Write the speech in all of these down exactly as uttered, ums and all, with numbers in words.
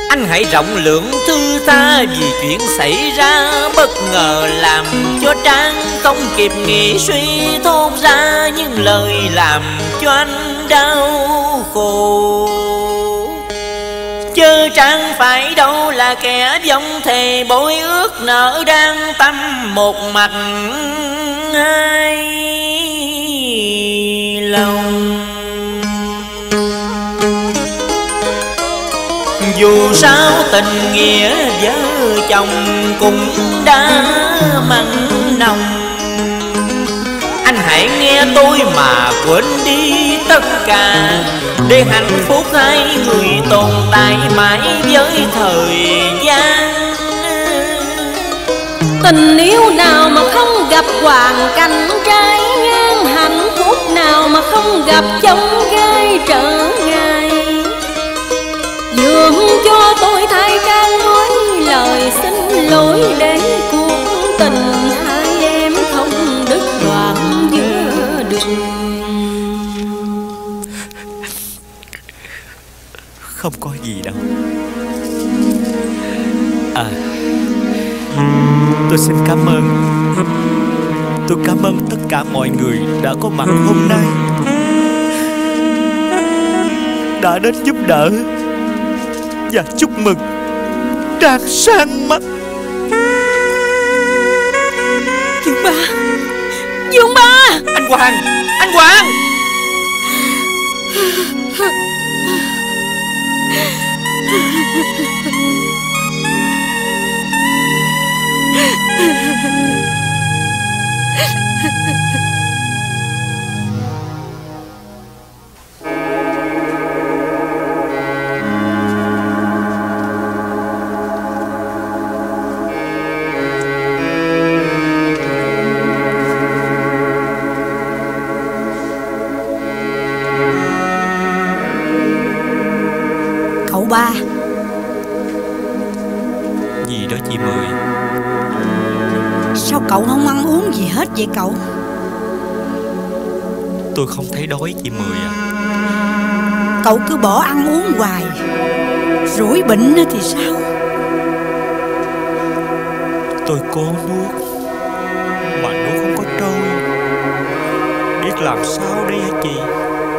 Anh hãy rộng lượng thư tha, vì chuyện xảy ra bất ngờ làm cho Trang không kịp nghĩ suy, thốt ra những lời làm cho anh đau khổ. Chớ Trang phải đâu là kẻ vong thề bội ước, nợ đang tâm một mặt hai lòng. Dù sao tình nghĩa vợ chồng cũng đã mặn nồng, anh hãy nghe tôi mà quên đi tất cả, để hạnh phúc hai người tồn tại mãi với thời gian. Tình yêu nào mà không gặp hoàn cảnh trái ngang, hạnh phúc nào mà không gặp chông gai trở ngại. Dường cho tôi thay Trang nói lời xin lỗi, để cuộc tình hai em không đứt đoạn giữa đường. Không có gì đâu. À, tôi xin cảm ơn. Tôi cảm ơn tất cả mọi người đã có mặt hôm nay, đã đến giúp đỡ và chúc mừng Trang sang mắt. Dương ba, Dương ba. Anh Hoàng, anh Hoàng. Cậu ba. Gì đó chị Mười? Sao cậu không ăn uống gì hết vậy cậu? Tôi không thấy đói chị Mười à. Cậu cứ bỏ ăn uống hoài, rủi bệnh thì sao? Tôi cố nuốt mà nuốt không có trôi, biết làm sao đây hả chị?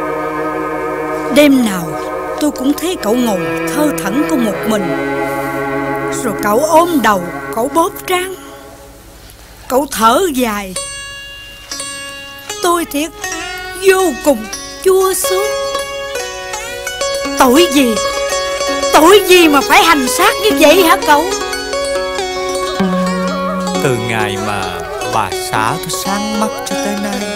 Đêm nào tôi cũng thấy cậu ngồi thơ thẩn có một mình, rồi cậu ôm đầu, cậu bóp trán, cậu thở dài. Tôi thiệt vô cùng chua xót. Tội gì, tội gì mà phải hành xác như vậy hả cậu? Từ ngày mà bà xã tôi sáng mắt cho tới nay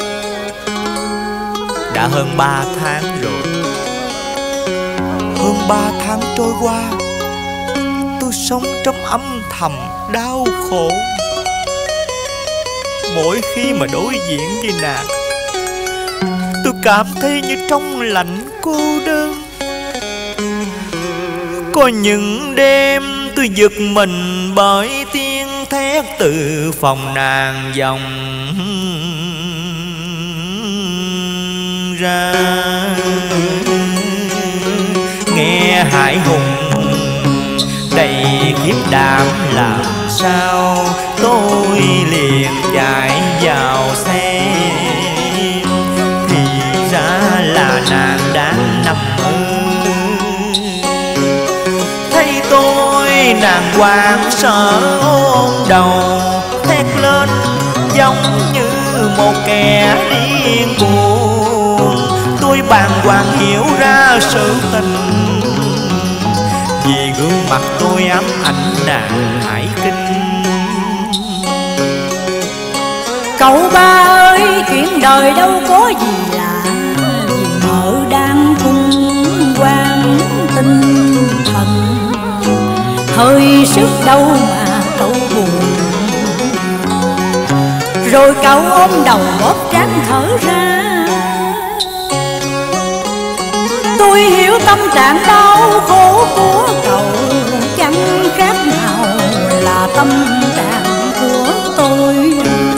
đã hơn ba tháng rồi. Hơn ba tháng trôi qua, tôi sống trong âm thầm đau khổ. Mỗi khi mà đối diện với nàng, tôi cảm thấy như trong lạnh cô đơn. Có những đêm tôi giật mình bởi tiếng thét từ phòng nàng vọng ra. Nghe hải hùng đầy khiếp đảm làm sao, tôi liền chạy vào xe. Thì ra là nàng đang nằm mơ. Thấy tôi nàng hoảng sợ ôm đầu, thét lên giống như một kẻ điên cuồng. Tôi bàng hoàng hiểu ra sự tình, vì gương mặt tôi ám ảnh nàng hải kinh. Cậu ba ơi, chuyện đời đâu có gì lạ, vì mợ đang cung quan tinh thần. Hơi sức đâu mà cậu buồn, rồi cậu ôm đầu bóp trán thở ra. Tôi hiểu tâm trạng đau khổ của cậu, chẳng khác nào là tâm trạng của tôi.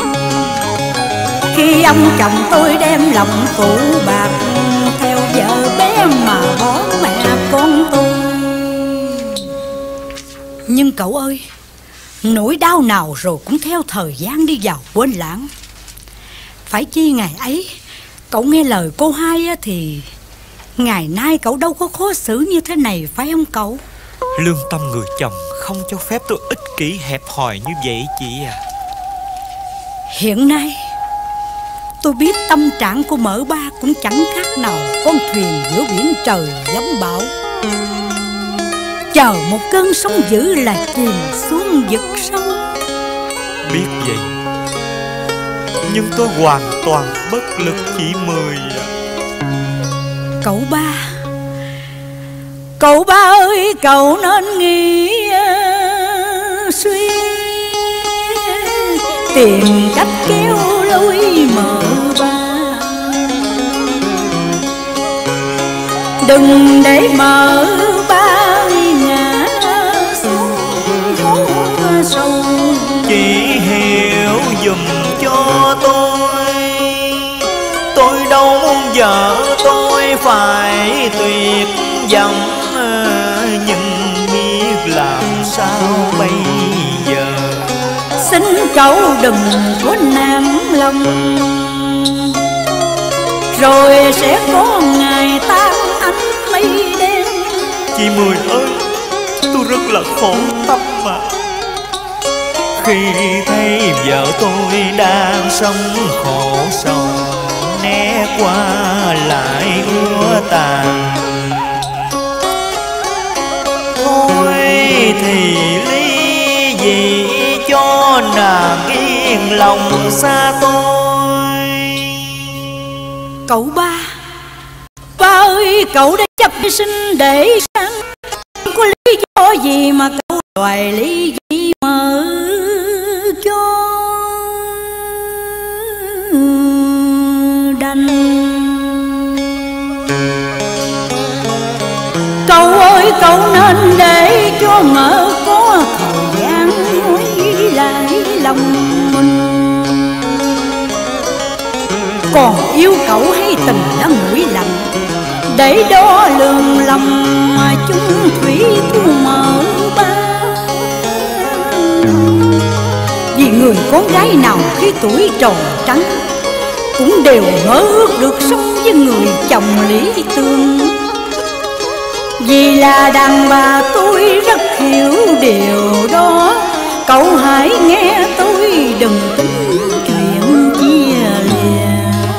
Khi ông chồng tôi đem lòng phụ bạc, theo vợ bé mà bỏ mẹ con tôi. Nhưng cậu ơi, nỗi đau nào rồi cũng theo thời gian đi vào quên lãng. Phải chi ngày ấy cậu nghe lời cô hai thì ngày nay cậu đâu có khó xử như thế này, phải không cậu? Lương tâm người chồng không cho phép tôi ích kỷ hẹp hòi như vậy chị à. Hiện nay tôi biết tâm trạng của Mợ Ba cũng chẳng khác nào con thuyền giữa biển trời giông bão, chờ một cơn sóng dữ là chìm xuống vực sâu. Biết vậy, nhưng tôi hoàn toàn bất lực chị Mười à. Cậu Ba, cậu Ba ơi, cậu nên nghĩ suy, tìm cách kéo lối Mợ Ba, đừng để Mợ Ba ngã xuống hố sâu. Chị hiểu giùm cho tôi, tôi đâu muốn vợ tôi phải tuyệt vọng, nhưng biết làm sao bây giờ. Xin cậu đừng có nản lòng, rồi sẽ có ngày tan ánh mây đen. Chị Mười ơi, tôi rất là khổ tâm mà, khi thấy vợ tôi đang sống khổ sầu, né qua lại úa tàn. Thôi thì ly dị cho nàng yên lòng xa tôi. Cậu Ba, Ba ơi, cậu đã chấp sinh để sang, không có lý do gì mà cậu đòi ly dị Mợ cho đành. Cậu ơi, cậu nên để cho Mợ có thời gian nói lại lòng mình. Còn yêu cậu hay tình đã nguội lạnh, để đo lường lầm mà chung thủy thu Mợ Ba. Vì người con gái nào khi tuổi tròn trắng cũng đều mơ ước được sống với người chồng lý tưởng. Vì là đàn bà tôi rất hiểu điều đó, cậu hãy nghe tôi đừng tính chuyện chia lìa.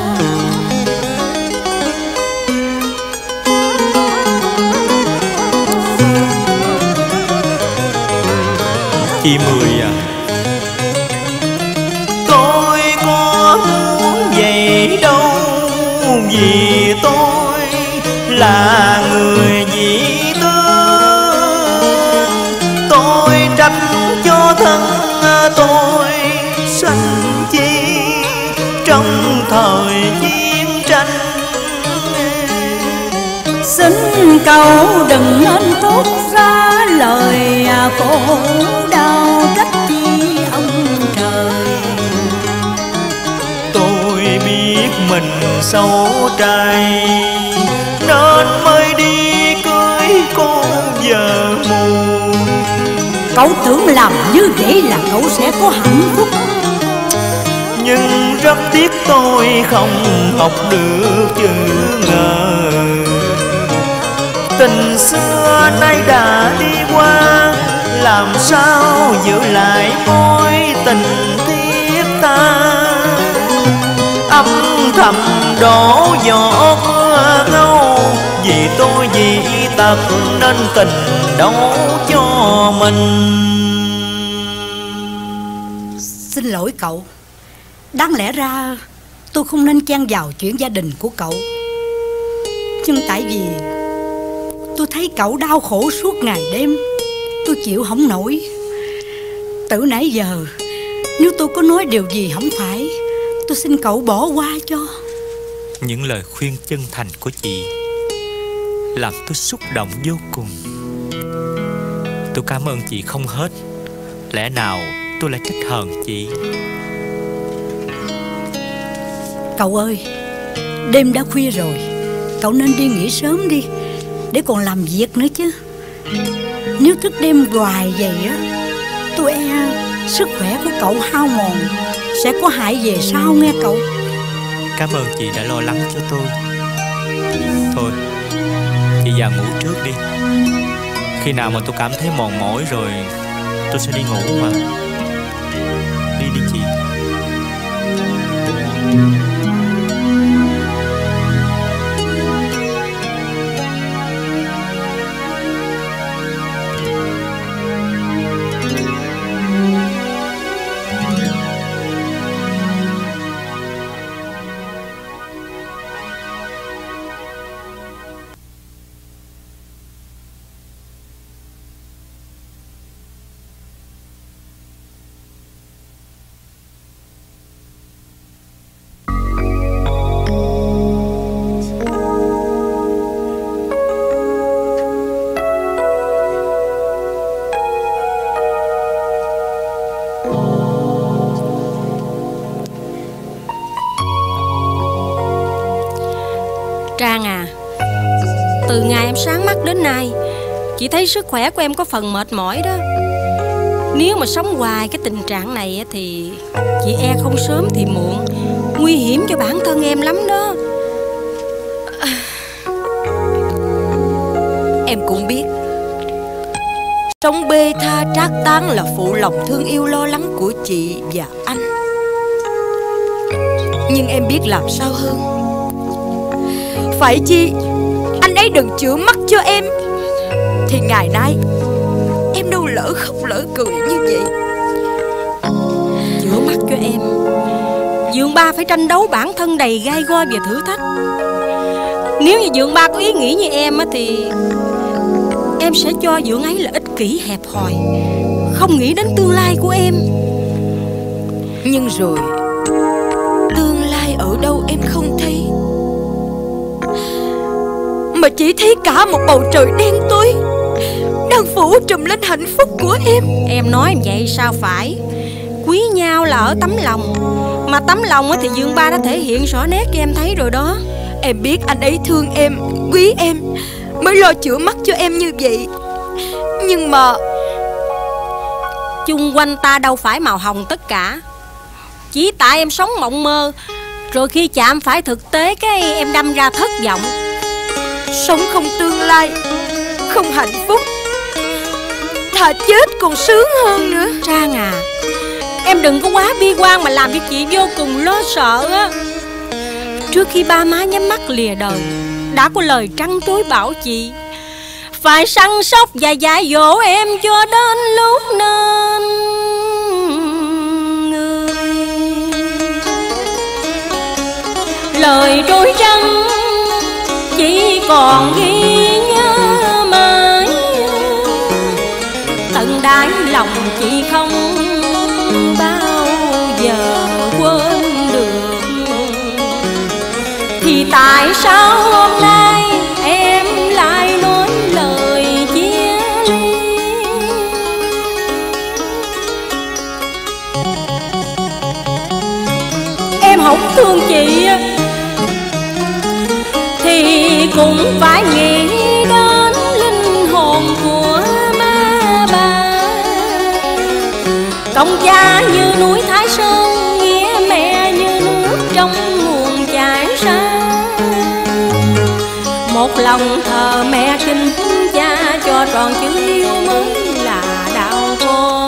Chị Mười à, tôi có muốn vậy đâu, vì tôi là người dị tướng. Tôi trách cho thân tôi sanh chi trong thời chiến tranh. Xin cậu đừng nên thốt ra lời khổ đau trách chi ông trời. Tôi biết mình xấu trai nên mới đi cưới cô vợ mù. Cậu tưởng làm như vậy là cậu sẽ có hạnh phúc, nhưng rất tiếc tôi không học được chữ ngờ. Tình xưa nay đã đi qua, làm sao giữ lại mối tình thiết ta. Âm thầm đổ giọt mưa ngâu, vì tôi vì tật nên tình đâu cho mình. Xin lỗi cậu, đáng lẽ ra tôi không nên chen vào chuyện gia đình của cậu, nhưng tại vì tôi thấy cậu đau khổ suốt ngày đêm, tôi chịu không nổi. Từ nãy giờ nếu tôi có nói điều gì không phải, tôi xin cậu bỏ qua cho. Những lời khuyên chân thành của chị làm tôi xúc động vô cùng. Tôi cảm ơn chị không hết. Lẽ nào tôi lại trách hờn chị? Cậu ơi, đêm đã khuya rồi, cậu nên đi nghỉ sớm đi, để còn làm việc nữa chứ. Nếu thức đêm hoài vậy á, tôi e sức khỏe của cậu hao mòn, sẽ có hại về sau nghe cậu. Cảm ơn chị đã lo lắng cho tôi. Thôi, chị vào ngủ trước đi. Khi nào mà tôi cảm thấy mòn mỏi rồi, tôi sẽ đi ngủ mà. Đi đi chị. Trang à, từ ngày em sáng mắt đến nay, chị thấy sức khỏe của em có phần mệt mỏi đó. Nếu mà sống hoài cái tình trạng này thì chị e không sớm thì muộn, nguy hiểm cho bản thân em lắm đó. Em cũng biết sống bê tha trác tán là phụ lòng thương yêu lo lắng của chị và anh. Nhưng em biết làm sao hơn. Phải chi anh ấy đừng chữa mắt cho em, thì ngày nay em đâu lỡ khóc lỡ cười như vậy. Chữa mắt cho em, Dượng Ba phải tranh đấu bản thân đầy gai go và thử thách. Nếu như Dượng Ba có ý nghĩ như em thì em sẽ cho Dượng ấy là ích kỷ hẹp hòi, không nghĩ đến tương lai của em. Nhưng rồi tương lai ở đâu em không thấy, mà chỉ thấy cả một bầu trời đen tối đang phủ trùm lên hạnh phúc của em. Em nói vậy sao phải. Quý nhau là ở tấm lòng, mà tấm lòng thì Dượng Ba đã thể hiện rõ nét cho em thấy rồi đó. Em biết anh ấy thương em, quý em, mới lo chữa mắt cho em như vậy. Nhưng mà chung quanh ta đâu phải màu hồng tất cả. Chỉ tại em sống mộng mơ, rồi khi chạm phải thực tế cái em đâm ra thất vọng. Sống không tương lai, không hạnh phúc, thà chết còn sướng hơn nữa. Trang à, em đừng có quá bi quan mà làm cho chị vô cùng lo sợ á. Trước khi ba má nhắm mắt lìa đời, đã có lời trăn trối bảo chị phải săn sóc và dạy dỗ em cho đến lúc nên người. Lời trối trăng chỉ còn ghi nhớ mãi, tận đáy lòng chị không bao giờ quên được. Thì tại sao hôm nay em lại nói lời chia ly? Em không thương chị thì cũng phải nghĩ đến linh hồn của má bà. Công cha như núi Thái Sơn, nghĩa mẹ như nước trong nguồn chảy ra. Một lòng thờ mẹ kính cha, cho tròn chữ yêu mới là đạo con.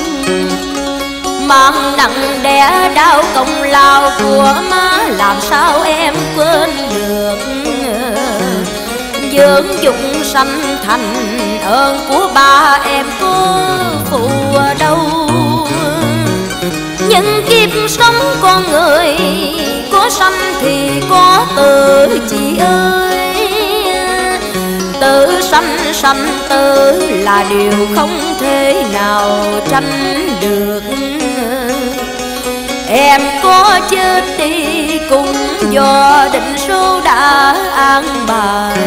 Mang nặng đẻ đau công lao của má, làm sao em quên được. Dưỡng dụng sanh thành ơn của ba em có phụ đâu. Nhưng kiếp sống con người, có sanh thì có tử chị ơi. Tử sanh sanh tử là điều không thể nào tránh được. Em có chết đi cũng do định số đã an bài.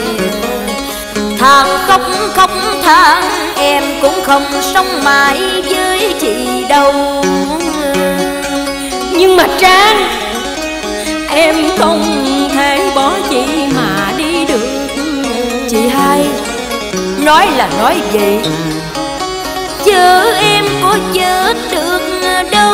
Than khóc khóc than em cũng không sống mãi với chị đâu. Nhưng mà Trang, em không thể bỏ chị mà đi được. Chị hai, nói là nói vậy, chứ em có chết được đâu.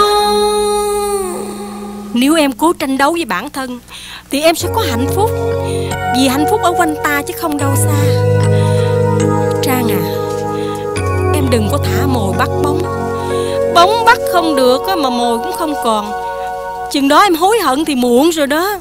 Nếu em cố tranh đấu với bản thân thì em sẽ có hạnh phúc, vì hạnh phúc ở quanh ta chứ không đâu xa. Trang à, em đừng có thả mồi bắt bóng. Bóng bắt không được mà mồi cũng không còn. Chừng đó em hối hận thì muộn rồi đó.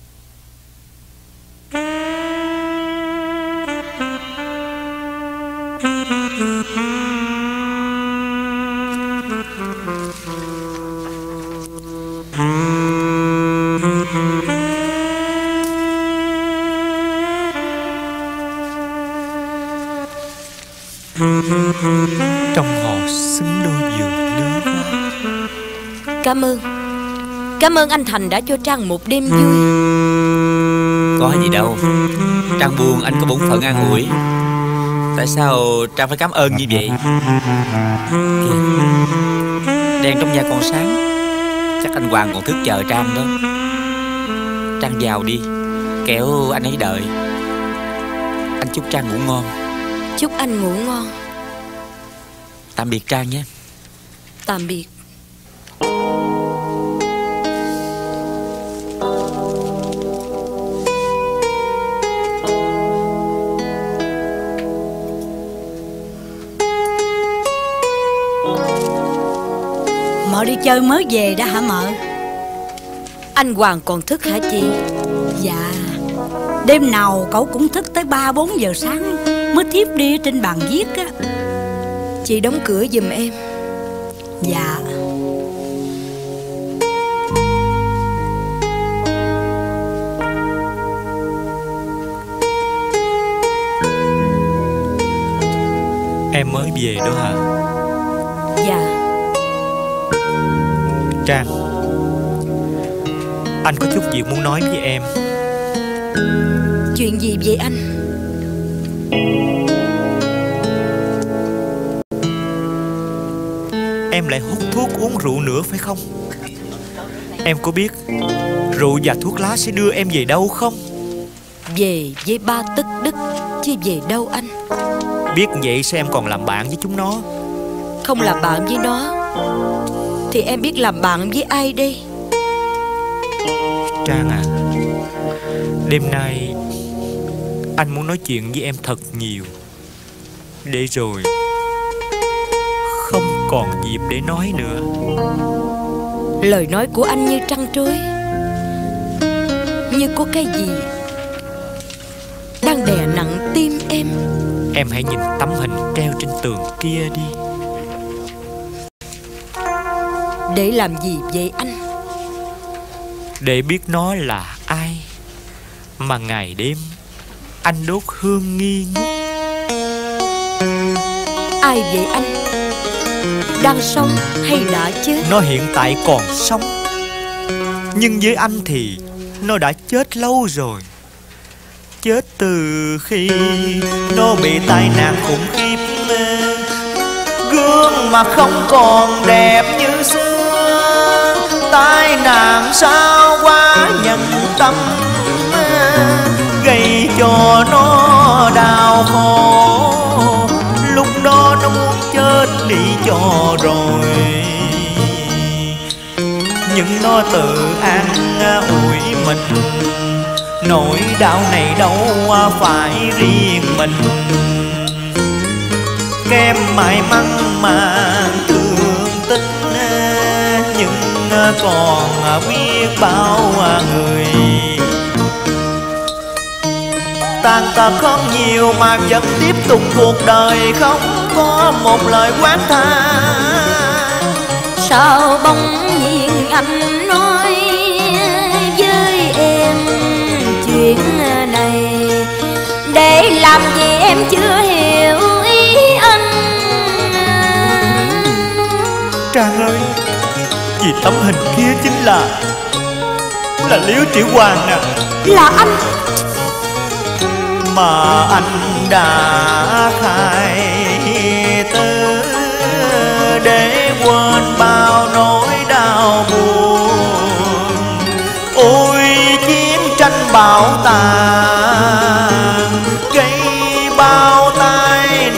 Trong họ xứng đôi giường lứa hoa. Cảm ơn. Cảm ơn anh Thành đã cho Trang một đêm vui. Có gì đâu, Trang buồn anh có bổn phận an ủi. Tại sao Trang phải cảm ơn như vậy? Kìa, đèn trong nhà còn sáng, chắc anh Hoàng còn thức chờ Trang đó. Trang vào đi, kẻo anh ấy đợi. Anh chúc Trang ngủ ngon. Chúc anh ngủ ngon. Tạm biệt Trang nhé. Tạm biệt. Mợ đi chơi mới về đó hả mợ? Anh Hoàng còn thức hả chị? Dạ. Đêm nào cậu cũng thức tới ba bốn giờ sáng mới thiếp đi trên bàn viết á. Chị đóng cửa giùm em. Dạ. Em mới về đó hả? Dạ. Trang, anh có chút việc muốn nói với em. Chuyện gì vậy anh? Em lại hút thuốc uống rượu nữa phải không? Em có biết rượu và thuốc lá sẽ đưa em về đâu không? Về với ba Tất Đức chứ về đâu anh? Biết vậy sao em còn làm bạn với chúng nó? Không làm bạn với nó thì em biết làm bạn với ai đây? Trang à, đêm nay anh muốn nói chuyện với em thật nhiều, để rồi không còn dịp để nói nữa. Lời nói của anh như trăng trôi, như có cái gì đang đè nặng tim em. Em hãy nhìn tấm hình treo trên tường kia đi. Để làm gì vậy anh? Để biết nó là ai mà ngày đêm anh đốt hương nghi ngút. Ai vậy anh? Đang sống hay đã chết? Nó hiện tại còn sống, nhưng với anh thì nó đã chết lâu rồi. Chết từ khi nó bị tai nạn khủng khiếp, gương mặt không còn đẹp như xưa. Tai nạn sao quá nhân tâm, gây cho nó đau khổ. Lúc đó nó muốn chết đi cho rồi, nhưng nó tự an ủi mình, nỗi đau này đâu phải riêng mình. Kem may mắn mà thương tình, nhưng còn biết bao người. Tàn tật không nhiều mà vẫn tiếp tục cuộc đời, không có một lời quán tha. Sao bỗng nhiên anh nói với em chuyện này? Để làm gì em chưa hiểu ý anh. Trang ơi, vì tấm hình kia chính là Là Liễu Triệu Hoàng nè. Là anh. Mà anh đã khai tử để quên bao nỗi đau buồn. Ôi chiến tranh bạo tàn gây bao tai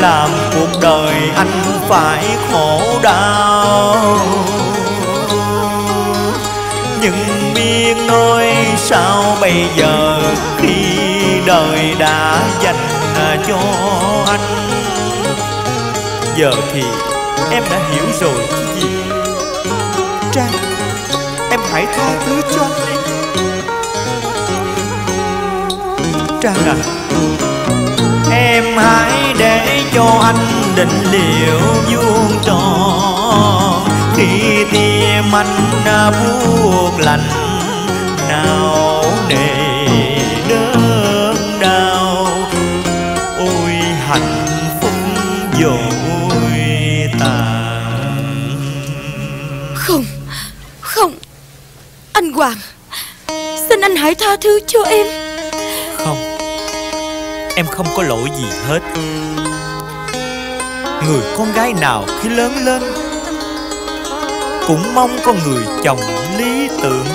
làm cuộc đời anh phải khổ đau. Nhưng biết nói sao bây giờ khi đời đã dành cho anh. Giờ thì em đã hiểu rồi chứ gì. Trang, em hãy tha thứ cho anh đi. Trang à, em hãy để cho anh định liệu vuông tròn. Khi tim anh buốt lạnh nào nề đớn đau. Ôi hạnh phúc vội tàn. Không, không, anh Hoàng, xin anh hãy tha thứ cho em. Không, em không có lỗi gì hết. Người con gái nào khi lớn lên cũng mong có người chồng lý tưởng.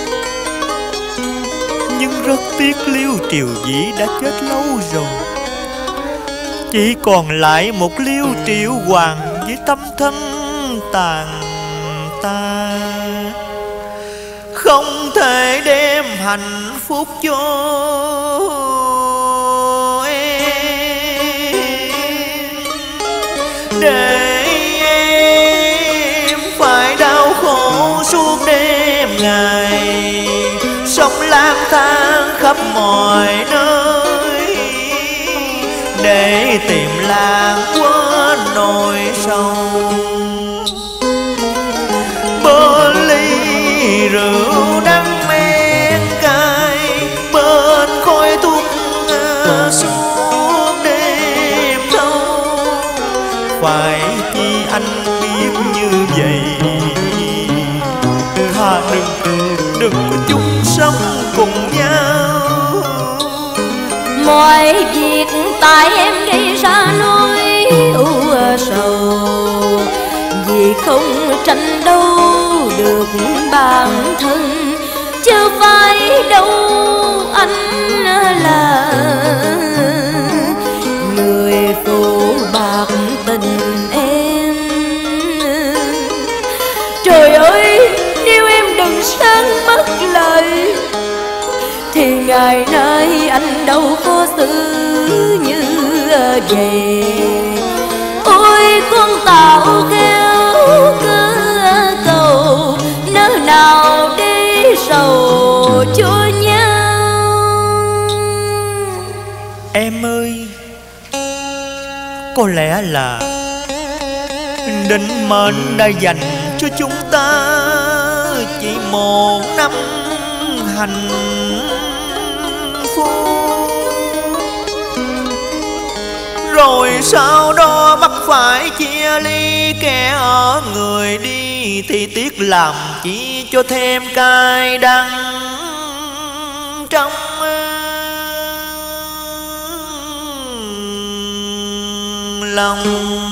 Nhưng rất tiếc Liêu Triều Vĩ đã chết lâu rồi. Chỉ còn lại một Liêu Triệu Hoàng với tâm thân tàn tạ. Không thể đem hạnh phúc cho em, để em phải đau khổ suốt đêm ngày, sống lang thang khắp mọi nơi để tìm làng quên nỗi sầu. Bên ly rượu đắng men cay, bên khói thuốc suốt đêm thâu. Phải chi anh biết như vậy, thà đừng, đừng có chung sống cùng nhau. Mọi việc tại em gây ra nỗi u sầu, vì không tranh đấu được bản thân, chứ phải đâu anh là người phụ bạc tình em. Trời ơi, nếu em đừng sáng mất lời thì ngày nay anh đâu có xứ như vậy. Ôi con tàu khéo cứ cầu, nơi nào đi sầu cho nhau. Em ơi, có lẽ là định mệnh đã dành cho chúng ta chỉ một năm hạnh phúc, rồi sau đó bắt phải chia ly. Kẻ ở người đi thì tiếc làm chi cho thêm cay đắng trong lòng.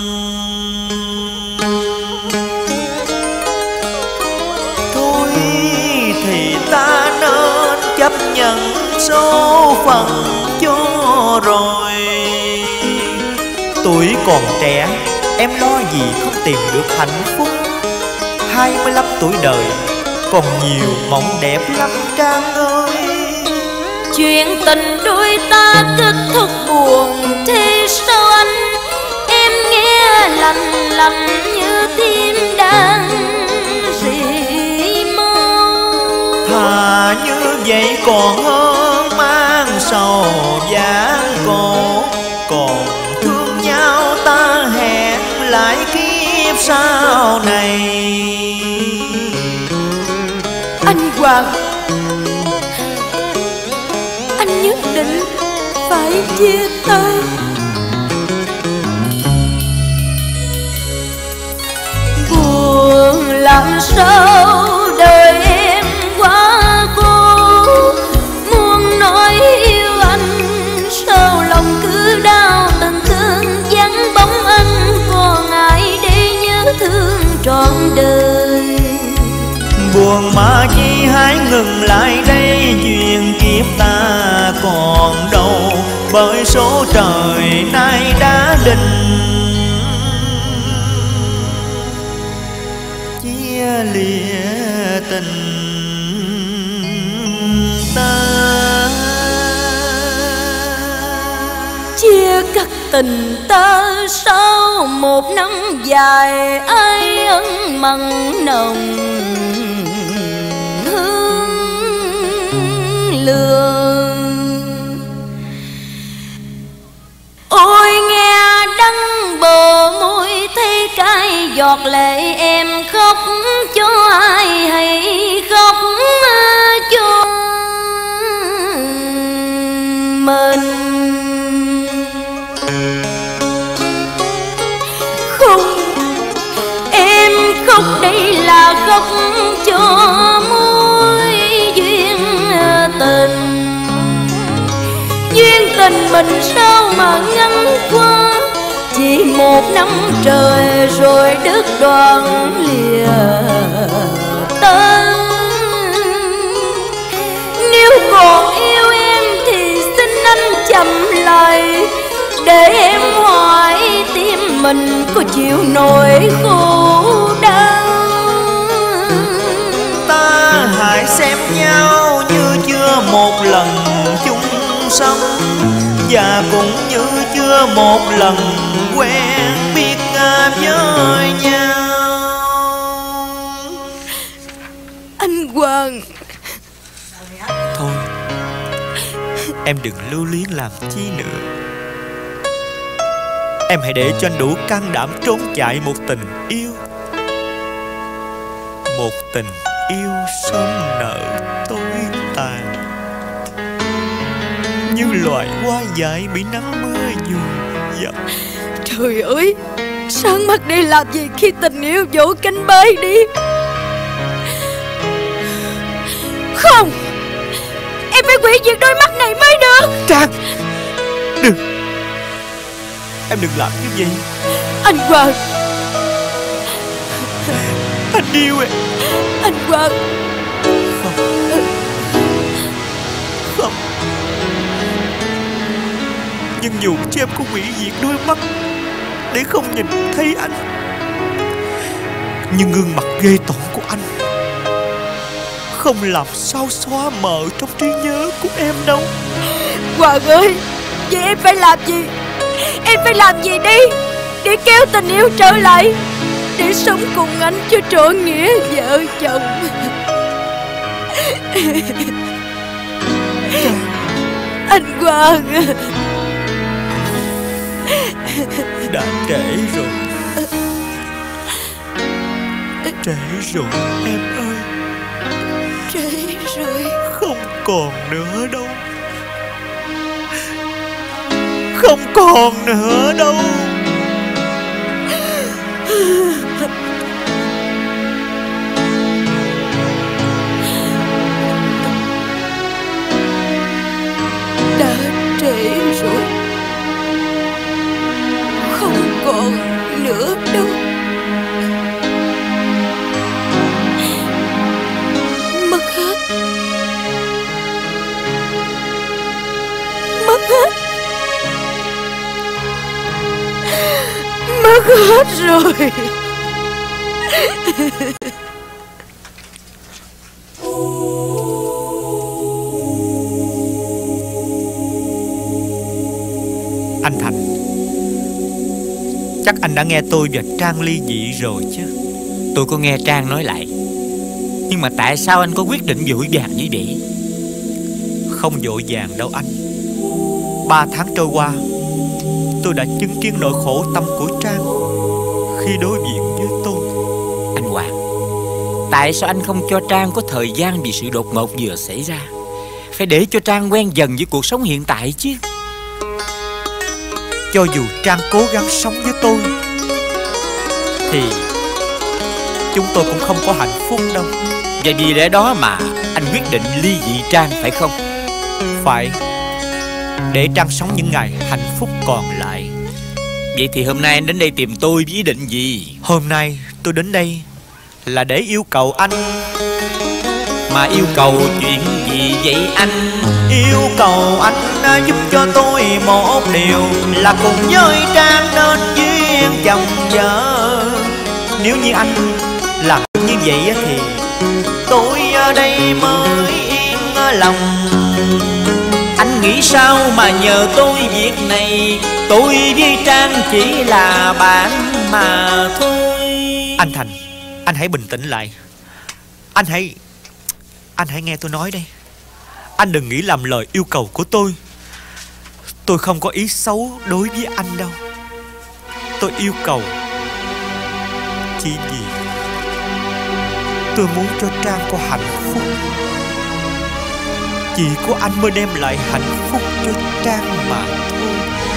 Thôi thì ta nên chấp nhận số phận cho rồi. Tuổi còn trẻ, em lo gì không tìm được hạnh phúc. Hai mươi lăm tuổi đời còn nhiều mộng đẹp lắm Trang ơi. Chuyện tình đôi ta kết thúc buồn thế sao anh? Em nghe lạnh lạnh như tim đang rỉ máu. Thà như vậy còn hơn mang sầu dáng cổ. Còn thương nhau ta hẹn lại kiếp sau này. Anh Hoàng, anh nhất định phải chia tay. Buồn làm sao đời em quá khô, muốn nói yêu anh sao lòng cứ đau từng cơn vắng bóng anh. Còn ai để nhớ thương trọn đời. Buồn mà chi hãy ngừng lại đây, duyên kiếp ta còn đâu, bởi số trời nay đã định cắt tình tơ sau một năm dài ai ân mặn nồng hương lương. Ôi nghe đắng bờ môi thấy cay giọt lệ em khóc cho ai hay khóc cho mình. Không, em khóc đây là khóc cho mối duyên tình. Duyên tình mình sao mà ngắn quá, chỉ một năm trời rồi đứt đoạn lìa tan. Nếu còn yêu em thì xin anh chậm lại, để em hỏi tim mình có chịu nỗi khổ đau. Ta hãy xem nhau như chưa một lần chung sống, và cũng như chưa một lần quen biết với nhau. Anh Hoàng. Thôi, em đừng lưu luyến làm chi nữa. Em hãy để cho anh đủ can đảm trốn chạy một tình yêu, một tình yêu sớm nở tối tàn, như loài hoa dại bị nắng mưa dùm dập. Trời ơi, sáng mắt đi làm gì khi tình yêu vỗ cánh bay đi. Không, em phải hủy diệt đôi mắt này mới được. Trang, đừng, em đừng làm như vậy. Anh Hoàng, anh yêu em. Anh Hoàng. Không, không. Nhưng dù cho em có hủy diệt đôi mắt để không nhìn thấy anh, nhưng gương mặt ghê tởm của anh không làm sao xóa mờ trong trí nhớ của em đâu. Hoàng ơi, vậy em phải làm gì? Em phải làm gì đi để kéo tình yêu trở lại, để sống cùng anh cho trọn nghĩa vợ chồng. Anh Hoàng. Đã trễ rồi, trễ rồi em ơi. Trễ rồi. Không còn nữa đâu, không còn nữa đâu. Đã trễ rồi, không còn nữa đâu. Mất hết, mất hết, mất hết rồi. Anh Thành, chắc anh đã nghe tôi và Trang ly dị rồi chứ? Tôi có nghe Trang nói lại, nhưng mà tại sao anh có quyết định vội vàng như vậy? Không vội vàng đâu anh. Ba tháng trôi qua, tôi đã chứng kiến nỗi khổ tâm của Trang khi đối diện với tôi. Anh Hoàng, tại sao anh không cho Trang có thời gian vì sự đột ngột vừa xảy ra? Phải để cho Trang quen dần với cuộc sống hiện tại chứ. Cho dù Trang cố gắng sống với tôi thì chúng tôi cũng không có hạnh phúc đâu. Và vì lẽ đó mà anh quyết định ly dị Trang, phải không? Phải, để Trang sống những ngày hạnh phúc còn lại. Vậy thì hôm nay anh đến đây tìm tôi với ý định gì? Hôm nay tôi đến đây là để yêu cầu anh. Mà yêu cầu chuyện gì vậy anh? Yêu cầu anh giúp cho tôi một điều, là cùng với Trang nên duyên chồng vợ. Nếu như anh làm như vậy thì tôi ở đây mới yên lòng. Anh nghĩ sao mà nhờ tôi việc này? Tôi với Trang chỉ là bạn mà thôi. Anh Thành, anh hãy bình tĩnh lại. Anh hãy Anh hãy nghe tôi nói đây. Anh đừng nghĩ lầm lời yêu cầu của tôi. Tôi không có ý xấu đối với anh đâu. Tôi yêu cầu chỉ vì tôi muốn cho Trang có hạnh phúc. Chỉ có anh mới đem lại hạnh phúc cho Trang mà thôi.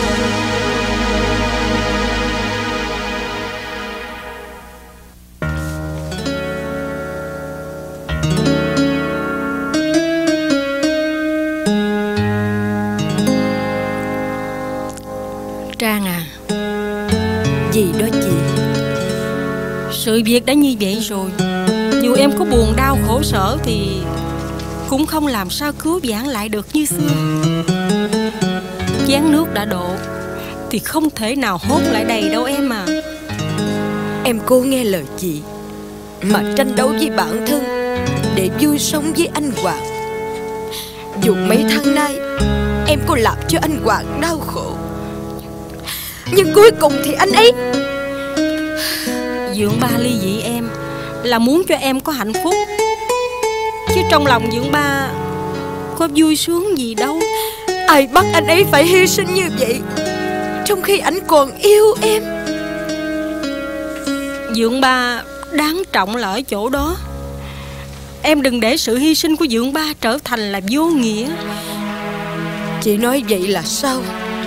Trang à. Gì đó chị? Sự việc đã như vậy rồi, dù em có buồn đau khổ sở thì cũng không làm sao cứu vãn lại được như xưa. Chén nước đã đổ thì không thể nào hốt lại đầy đâu em à. Em cố nghe lời chị mà tranh đấu với bản thân để vui sống với anh Hoàng. Dù mấy tháng nay em có làm cho anh Hoàng đau khổ, nhưng cuối cùng thì anh ấy Dượng Ba ly dị em là muốn cho em có hạnh phúc, chứ trong lòng Dượng Ba có vui sướng gì đâu. Ai bắt anh ấy phải hy sinh như vậy trong khi anh còn yêu em? Dượng Ba đáng trọng là ở chỗ đó. Em đừng để sự hy sinh của Dượng Ba trở thành là vô nghĩa. Chị nói vậy là sao?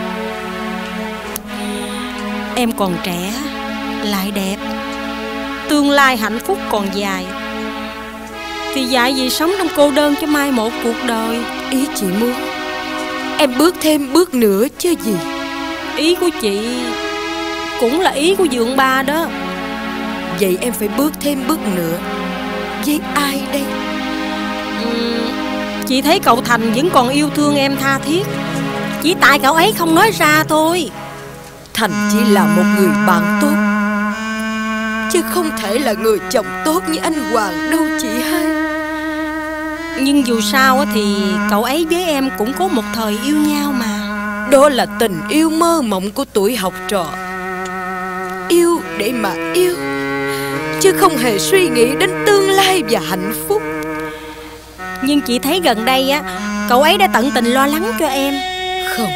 Em còn trẻ, lại đẹp, tương lai hạnh phúc còn dài, thì dại gì sống trong cô đơn cho mai một cuộc đời. Ý chị muốn em bước thêm bước nữa chứ gì? Ý của chị cũng là ý của Dượng Ba đó. Vậy em phải bước thêm bước nữa. Với ai đây? uhm, Chị thấy cậu Thành vẫn còn yêu thương em tha thiết, chỉ tại cậu ấy không nói ra thôi. Thành chỉ là một người bạn tốt, chứ không thể là người chồng tốt như anh Hoàng đâu chị hai. Nhưng dù sao thì cậu ấy với em cũng có một thời yêu nhau mà. Đó là tình yêu mơ mộng của tuổi học trò. Yêu để mà yêu, chứ không hề suy nghĩ đến tương lai và hạnh phúc. Nhưng chị thấy gần đây á, cậu ấy đã tận tình lo lắng cho em. Không,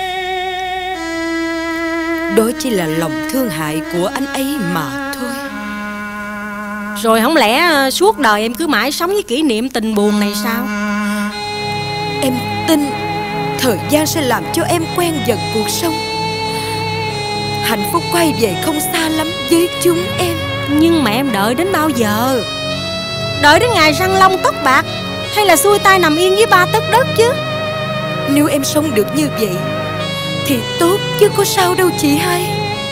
đó chỉ là lòng thương hại của anh ấy mà thôi. Rồi không lẽ suốt đời em cứ mãi sống với kỷ niệm tình buồn này sao? Em tin thời gian sẽ làm cho em quen dần cuộc sống. Hạnh phúc quay về không xa lắm với chúng em. Nhưng mà em đợi đến bao giờ? Đợi đến ngày răng long tóc bạc, hay là xuôi tay nằm yên với ba tấc đất chứ? Nếu em sống được như vậy thì tốt chứ có sao đâu chị hai.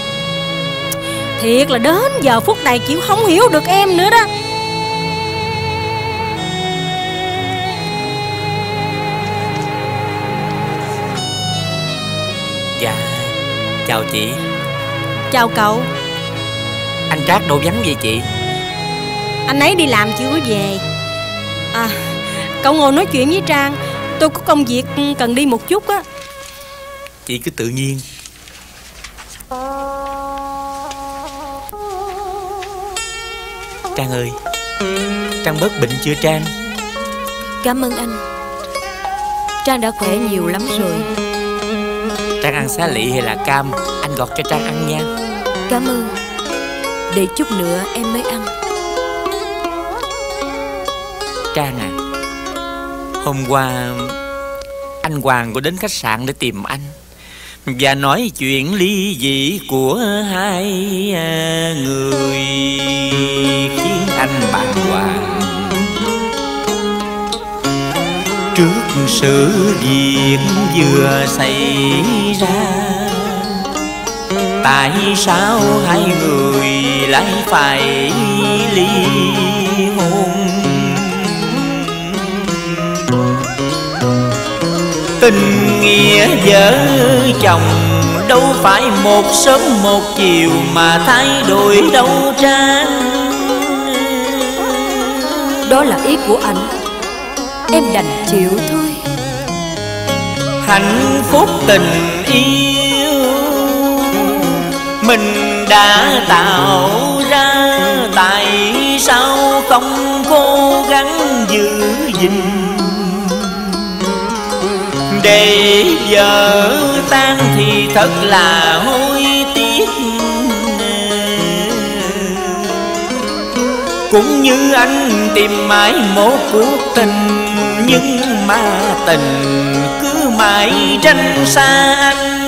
Thiệt là đến giờ phút này chịu không hiểu được em nữa đó. Dạ, chào chị. Chào cậu. Anh Trác đâu vắng vậy chị? Anh ấy đi làm chưa có về. À, cậu ngồi nói chuyện với Trang, tôi có công việc cần đi một chút á. Chị cứ tự nhiên. Trang ơi, Trang bớt bệnh chưa Trang? Cảm ơn anh. Trang đã khỏe nhiều lắm rồi. Trang ăn xá lị hay là cam? Anh gọt cho Trang ăn nha. Cảm ơn. Để chút nữa em mới ăn. Trang à, hôm qua anh Hoàng có đến khách sạn để tìm anh và nói chuyện ly dị của hai người, khiến anh bàng hoàng trước sự việc vừa xảy ra. Tại sao hai người lại phải ly hôn? Tình nghĩa vợ chồng đâu phải một sớm một chiều mà thay đổi đâu Trang. Đó là ý của anh, em đành chịu thôi. hạnh phúc tình yêu mình đã tạo ra, tại sao không cố gắng giữ gìn để vợ tan thì thật là hối tiếc. Cũng như anh tìm mãi một cuộc tình, nhưng mà tình cứ mãi tranh xa anh.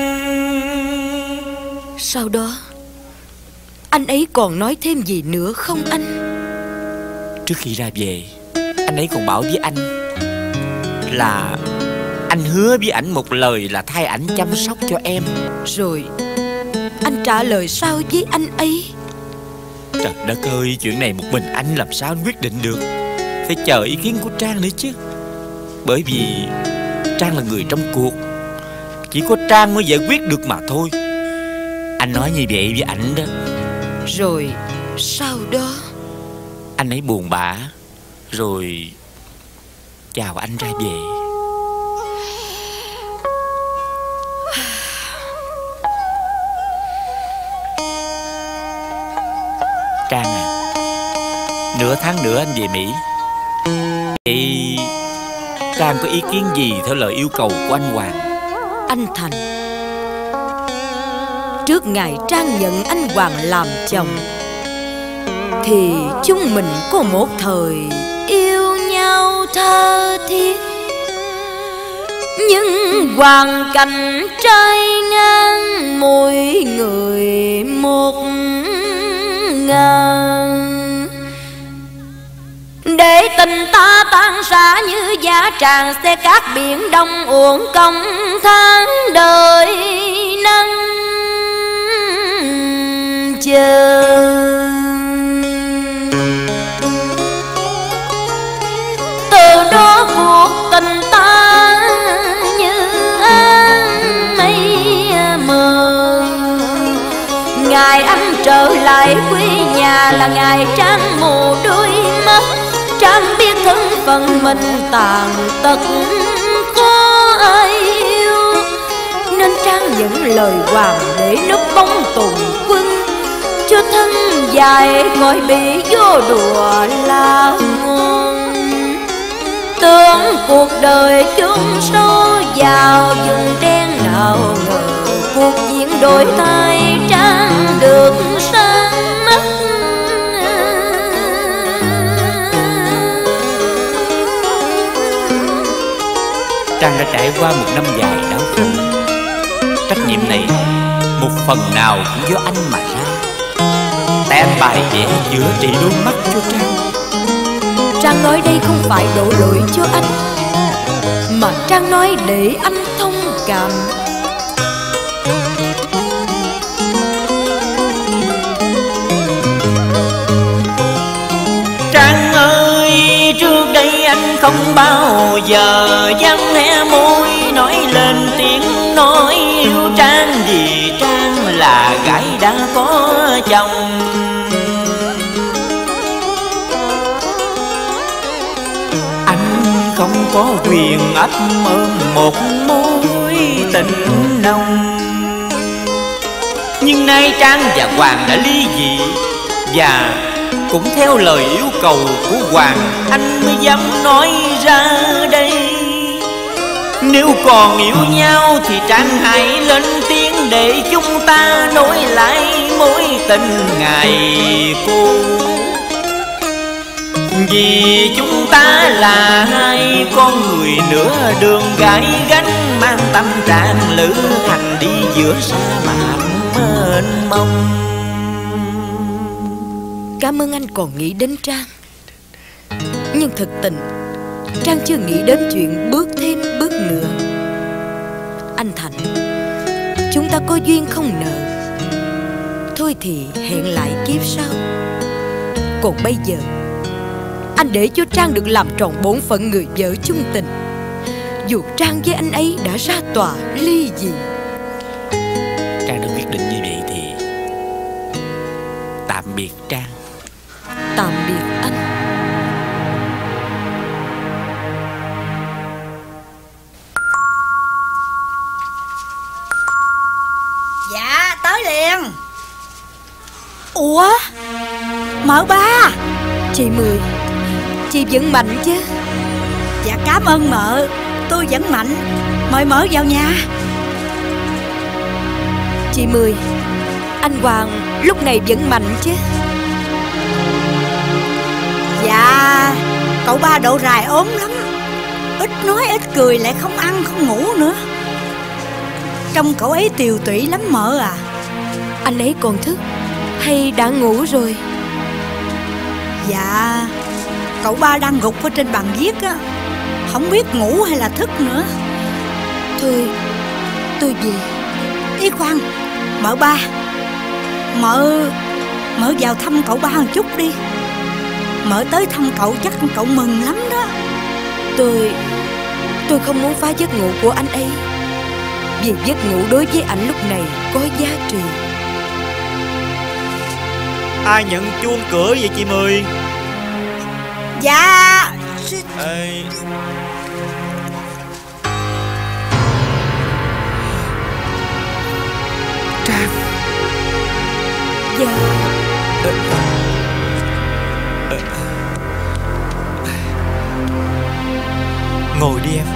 Sau đó anh ấy còn nói thêm gì nữa không anh? Trước khi ra về, anh ấy còn bảo với anh là anh hứa với ảnh một lời là thay ảnh chăm sóc cho em. Rồi anh trả lời sao với anh ấy? Trời đất ơi, chuyện này một mình anh làm sao anh quyết định được, phải chờ ý kiến của Trang nữa chứ. Bởi vì Trang là người trong cuộc, chỉ có Trang mới giải quyết được mà thôi. Anh nói như vậy với ảnh đó. Rồi sau đó anh ấy buồn bã, rồi chào anh ra về. Trang à, nửa tháng nữa anh về Mỹ. Vậy Trang có ý kiến gì theo lời yêu cầu của anh Hoàng? Anh Thành, trước ngày Trang nhận anh Hoàng làm chồng thì chúng mình có một thời yêu nhau tha thiết. Nhưng hoàn cảnh trai ngang, mỗi người một ngàn, để tình ta tan rã như giá tràn xe cát biển đông, uổng công tháng đời nắng chờ. Từ đó cuộc tình ta như áng mây mờ. Ngày anh trở lại quê nhà là ngày Trang mù đôi mắt. Trang biết thân phận mình tàn tật có ai yêu, nên Trang nhận lời Hoàng để núp bóng tùng quân, cho thân dài gọi bị vô đùa là ngon. Tưởng cuộc đời chung số vào vùng đen, nào ngờ cuộc diễn đổi thay Trang được sáng mắt. Trang đã trải qua một năm dài đau khổ. Trách nhiệm này một phần nào cũng do anh mà ra. Tại anh bài vẽ chữa trị đôi mắt cho Trang. Trang nói đây không phải đổ lỗi cho anh, mà Trang nói để anh thông cảm. Trang ơi, trước đây anh không bao giờ dám hé môi nói lên tiếng nói yêu Trang, vì Trang là gái đã có chồng. Anh không có quyền ấp ôm một mối tình nồng, nhưng nay Trang và Hoàng đã ly dị, và cũng theo lời yêu cầu của Hoàng anh mới dám nói ra đây. Nếu còn yêu nhau thì Trang hãy lên tiếng để chúng ta nối lại mối tình ngày cũ. Vì chúng ta là hai con người nửa đường gái gánh, mang tâm trạng lữ hành đi giữa sa mạc mênh mông. Cảm ơn anh còn nghĩ đến Trang, nhưng thực tình Trang chưa nghĩ đến chuyện bước thêm bước nữa. Anh Thành, chúng ta có duyên không nợ, thôi thì hẹn lại kiếp sau. Còn bây giờ anh để cho Trang được làm tròn bổn phận người vợ chung tình, dù Trang với anh ấy đã ra tòa ly dị. Trang đã quyết định như vậy thì tạm biệt Trang. Tạm biệt anh. tới liền. Ủa, Mợ Ba. Chị Mười, chị vẫn mạnh chứ? Dạ cảm ơn mợ, tôi vẫn mạnh. Mời mợ vào nhà. Chị Mười, anh Hoàng lúc này vẫn mạnh chứ? Dạ, cậu Ba độ rài ốm lắm. Ít nói ít cười, lại không ăn không ngủ nữa. Trông cậu ấy tiều tụy lắm mợ à. Anh ấy còn thức hay đã ngủ rồi? Dạ, cậu Ba đang gục ở trên bàn viết á, không biết ngủ hay là thức nữa. Thôi, tôi về. Ý khoan, mợ Ba, Mợ Mợ vào thăm cậu Ba một chút đi. Mợ tới thăm cậu chắc cậu mừng lắm đó. Tôi Tôi không muốn phá giấc ngủ của anh ấy, vì giấc ngủ đối với anh lúc này có giá trị. Ai nhận chuông cửa vậy chị Mười? Dạ. Ê... Trang. Dạ. Ờ... Ờ... Ngồi đi em.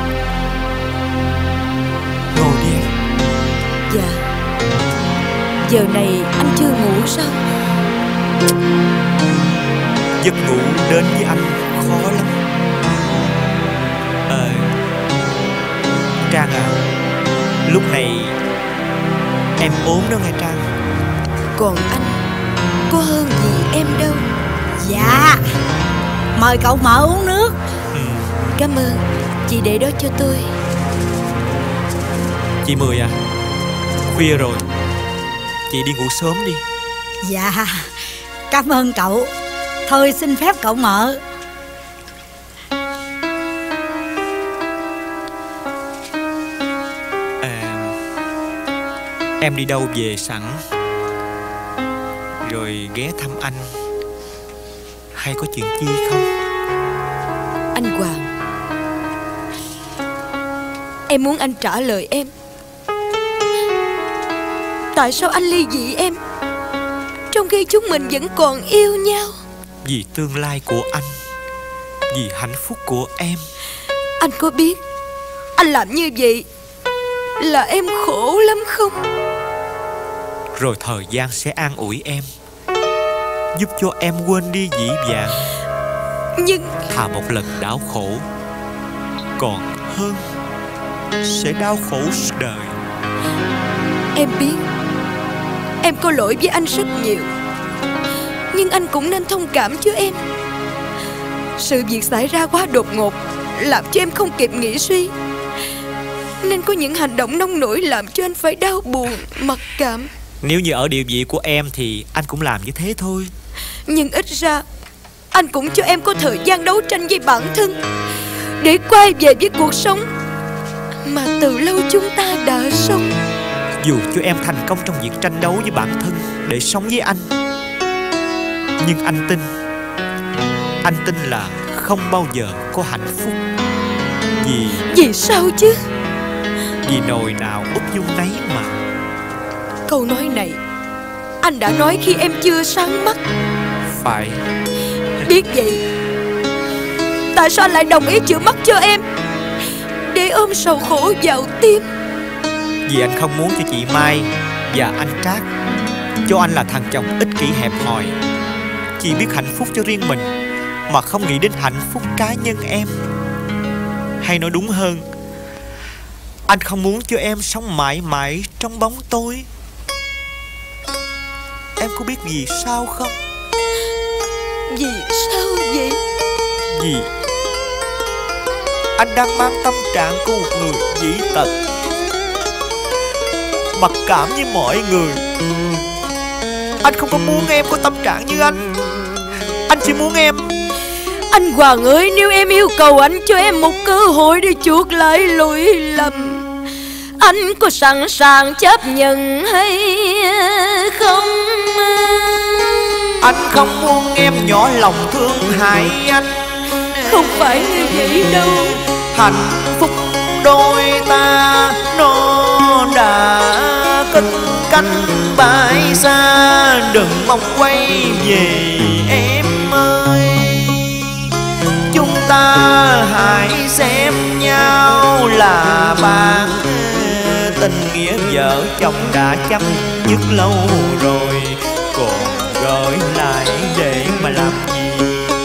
Ngồi đi em. Dạ. Giờ này anh chưa ngủ sao? Giấc ngủ đến với anh khó lắm. Ờ... Trang à, lúc này em ốm đó nghe Trang. Còn anh có hơn gì em đâu. Dạ. Mời cậu Mợ uống nước. Ừ. Cảm ơn, chị để đó cho tôi. Chị Mười à, khuya rồi, chị đi ngủ sớm đi. Dạ, cảm ơn cậu. Thôi xin phép cậu Mợ. À, em đi đâu về sẵn rồi ghé thăm anh, hay có chuyện chi không? Anh Hoàng, em muốn anh trả lời em. Tại sao anh ly dị em trong khi chúng mình vẫn còn yêu nhau? Vì tương lai của anh, vì hạnh phúc của em. Anh có biết anh làm như vậy là em khổ lắm không? Rồi thời gian sẽ an ủi em, giúp cho em quên đi dĩ vãng. Nhưng thà một lần đau khổ còn hơn sẽ đau khổ suốt đời. em biết em có lỗi với anh rất nhiều, nhưng anh cũng nên thông cảm cho em. Sự việc xảy ra quá đột ngột, làm cho em không kịp nghĩ suy, nên có những hành động nông nổi làm cho anh phải đau buồn, mặc cảm. Nếu như ở địa vị của em thì anh cũng làm như thế thôi. Nhưng ít ra anh cũng cho em có thời gian đấu tranh với bản thân, để quay về với cuộc sống mà từ lâu chúng ta đã sống. Dù cho em thành công trong việc tranh đấu với bản thân để sống với anh, nhưng anh tin, anh tin là không bao giờ có hạnh phúc. Vì Vì sao chứ? Vì nồi nào úp dung nấy mà. Câu nói này anh đã nói khi em chưa sáng mắt. Phải. Biết vậy, tại sao anh lại đồng ý chữa mắt cho em, để ôm sầu khổ vào tim? Vì anh không muốn cho chị Mai và anh Trác cho anh là thằng chồng ích kỷ hẹp hòi, chỉ biết hạnh phúc cho riêng mình mà không nghĩ đến hạnh phúc cá nhân em. Hay nói đúng hơn, anh không muốn cho em sống mãi mãi trong bóng tối. Em có biết vì sao không? Vì sao vậy? Vì anh đang mang tâm trạng của một người dĩ tật, mặc cảm như mọi người. Anh không có muốn em có tâm trạng như anh. Anh chỉ muốn em. Anh Hoàng ơi, nếu em yêu cầu anh cho em một cơ hội để chuộc lại lỗi lầm, anh có sẵn sàng chấp nhận hay không? Anh không muốn em nhỏ lòng thương hại anh. Không phải như vậy đâu. Hạnh phúc đôi ta nó đã cất cánh ba đừng mong quay về em ơi. Chúng ta hãy xem nhau là bạn, tình nghĩa vợ chồng đã chấm dứt lâu rồi, còn gửi lại để mà làm gì?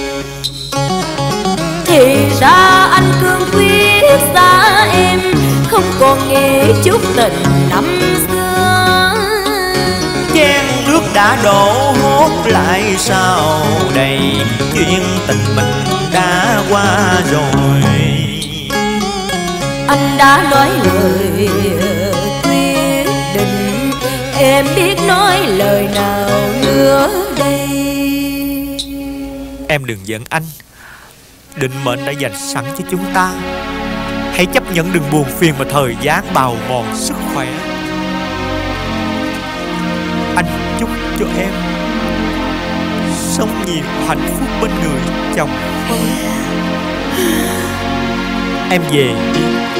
Thì ra anh cương quyết xa em, không còn nghĩ chút tình năm xưa. Chén nước đã đổ hốt lại sao đây, chuyện tình mình đã qua rồi. Anh đã nói lời quyết định, em biết nói lời nào nữa đây. Em đừng giận anh, định mệnh đã dành sẵn cho chúng ta. Hãy chấp nhận đừng buồn phiền mà thời gian bào mòn sức khỏe. Anh chúc cho em sống nhiều hạnh phúc bên người chồng. Em về đi.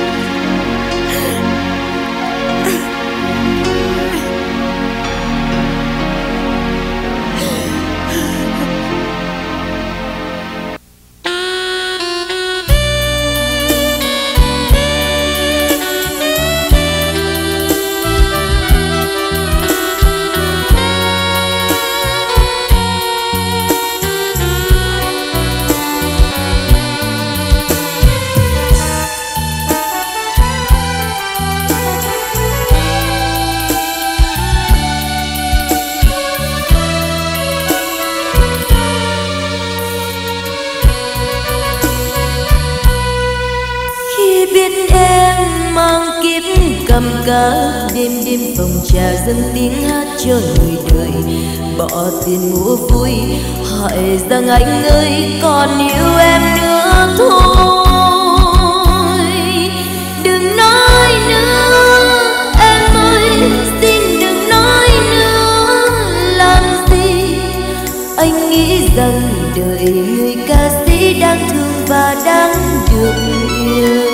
Cầm cá đêm đêm phòng trà dâng tiếng hát cho người đời, bỏ tiền mua vui hỏi rằng anh ơi còn yêu em nữa thôi. Đừng nói nữa em ơi, xin đừng nói nữa làm gì. Anh nghĩ rằng đời người ca sĩ đang thương và đang được yêu.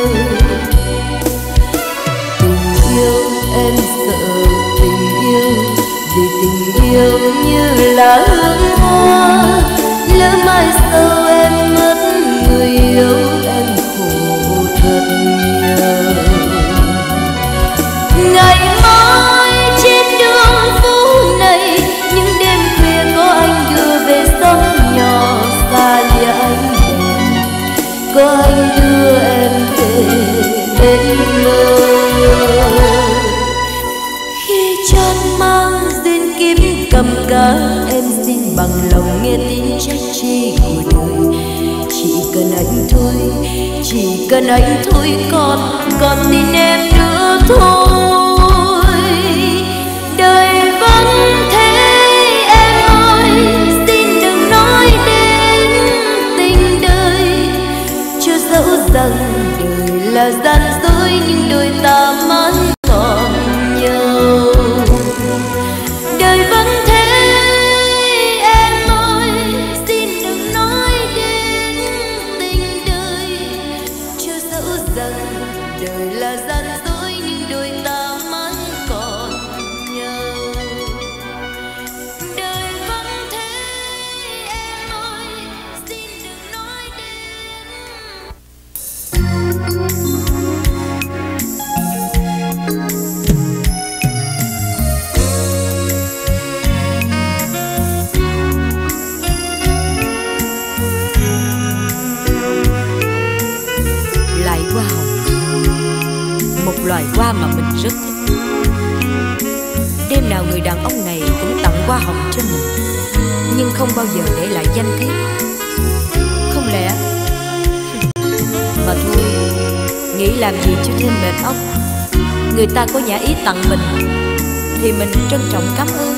Em sợ tình yêu, vì tình yêu như là hương hoa, lỡ mai sau em mất người yêu em khổ thật nhiều. Ngày mai trên đường phố này, những đêm khuya có anh đưa về sông nhỏ xa lìa anh đèn, có anh đưa em về bên mơ. Cầm cá em xin bằng lòng nghe tin trách chi của đời. Chỉ cần anh thôi, chỉ cần anh thôi, còn còn tin em nữa thôi. Đời vẫn thế em ơi, xin đừng nói đến tình đời. Cho dẫu rằng đời là gian dối, nhưng đôi ta mãi còn nhau. Đời vẫn thế em ơi, xin đừng nói đến tình đời. Cho dẫu rằng đời là gian dối, nhưng đôi ta mãi còn nhau. Đời vẫn thế em ơi, xin đừng nói đến. Hoa hồng, một loài hoa mà mình rất thích. Đêm nào người đàn ông này cũng tặng hoa hồng cho mình, nhưng không bao giờ để lại danh thiếp. Không lẽ mà thôi, nghĩ làm gì cho thêm mệt óc. Người ta có nhã ý tặng mình thì mình trân trọng cảm ơn.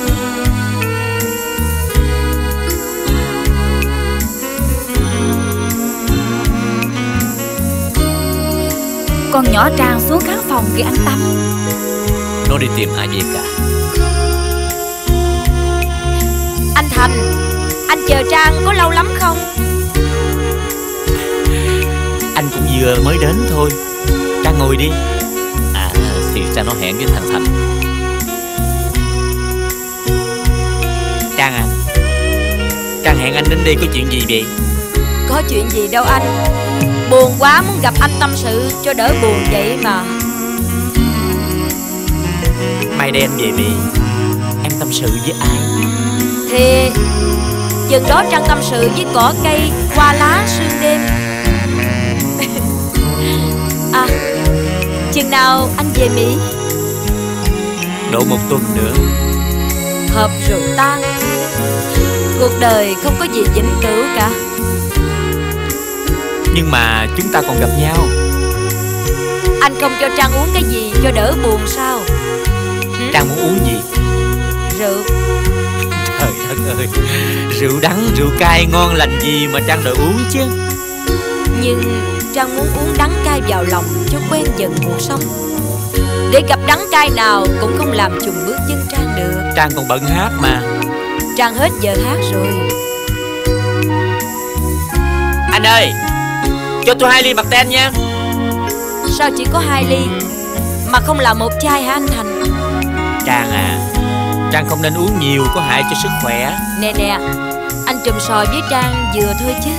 Con nhỏ Trang xuống khán phòng kìa anh Tâm. Nó đi tìm ai vậy cả? Anh Thành, anh chờ Trang có lâu lắm không? Anh cũng vừa mới đến thôi. Trang ngồi đi. À thì Trang nó hẹn với thằng Thành. anh đến đây có chuyện gì vậy? Có chuyện gì đâu anh. Buồn quá muốn gặp anh tâm sự cho đỡ buồn vậy mà. Mai đây anh về đi. Em tâm sự với ai? Thì chừng đó Trăng tâm sự với cỏ cây, hoa lá sương đêm. À, chừng nào anh về Mỹ? Độ một tuần nữa. Hợp rồi tan. Cuộc đời không có gì vĩnh cửu cả. Nhưng mà chúng ta còn gặp nhau. Anh không cho Trăng uống cái gì cho đỡ buồn sao? Trang muốn uống gì? Rượu. Trời đất ơi, rượu đắng, rượu cay ngon lành gì mà Trang đòi uống chứ. Nhưng Trang muốn uống đắng cay vào lòng cho quen dần cuộc sống. Để gặp đắng cay nào cũng không làm chùn bước chân Trang được. Trang còn bận hát mà. Trang hết giờ hát rồi. Anh ơi, cho tôi hai ly bạc ten nha. Sao chỉ có hai ly mà không là một chai hả anh Thành? Trang à, Trang không nên uống nhiều, có hại cho sức khỏe. Nè nè, anh trùm sò với Trang vừa thôi chứ.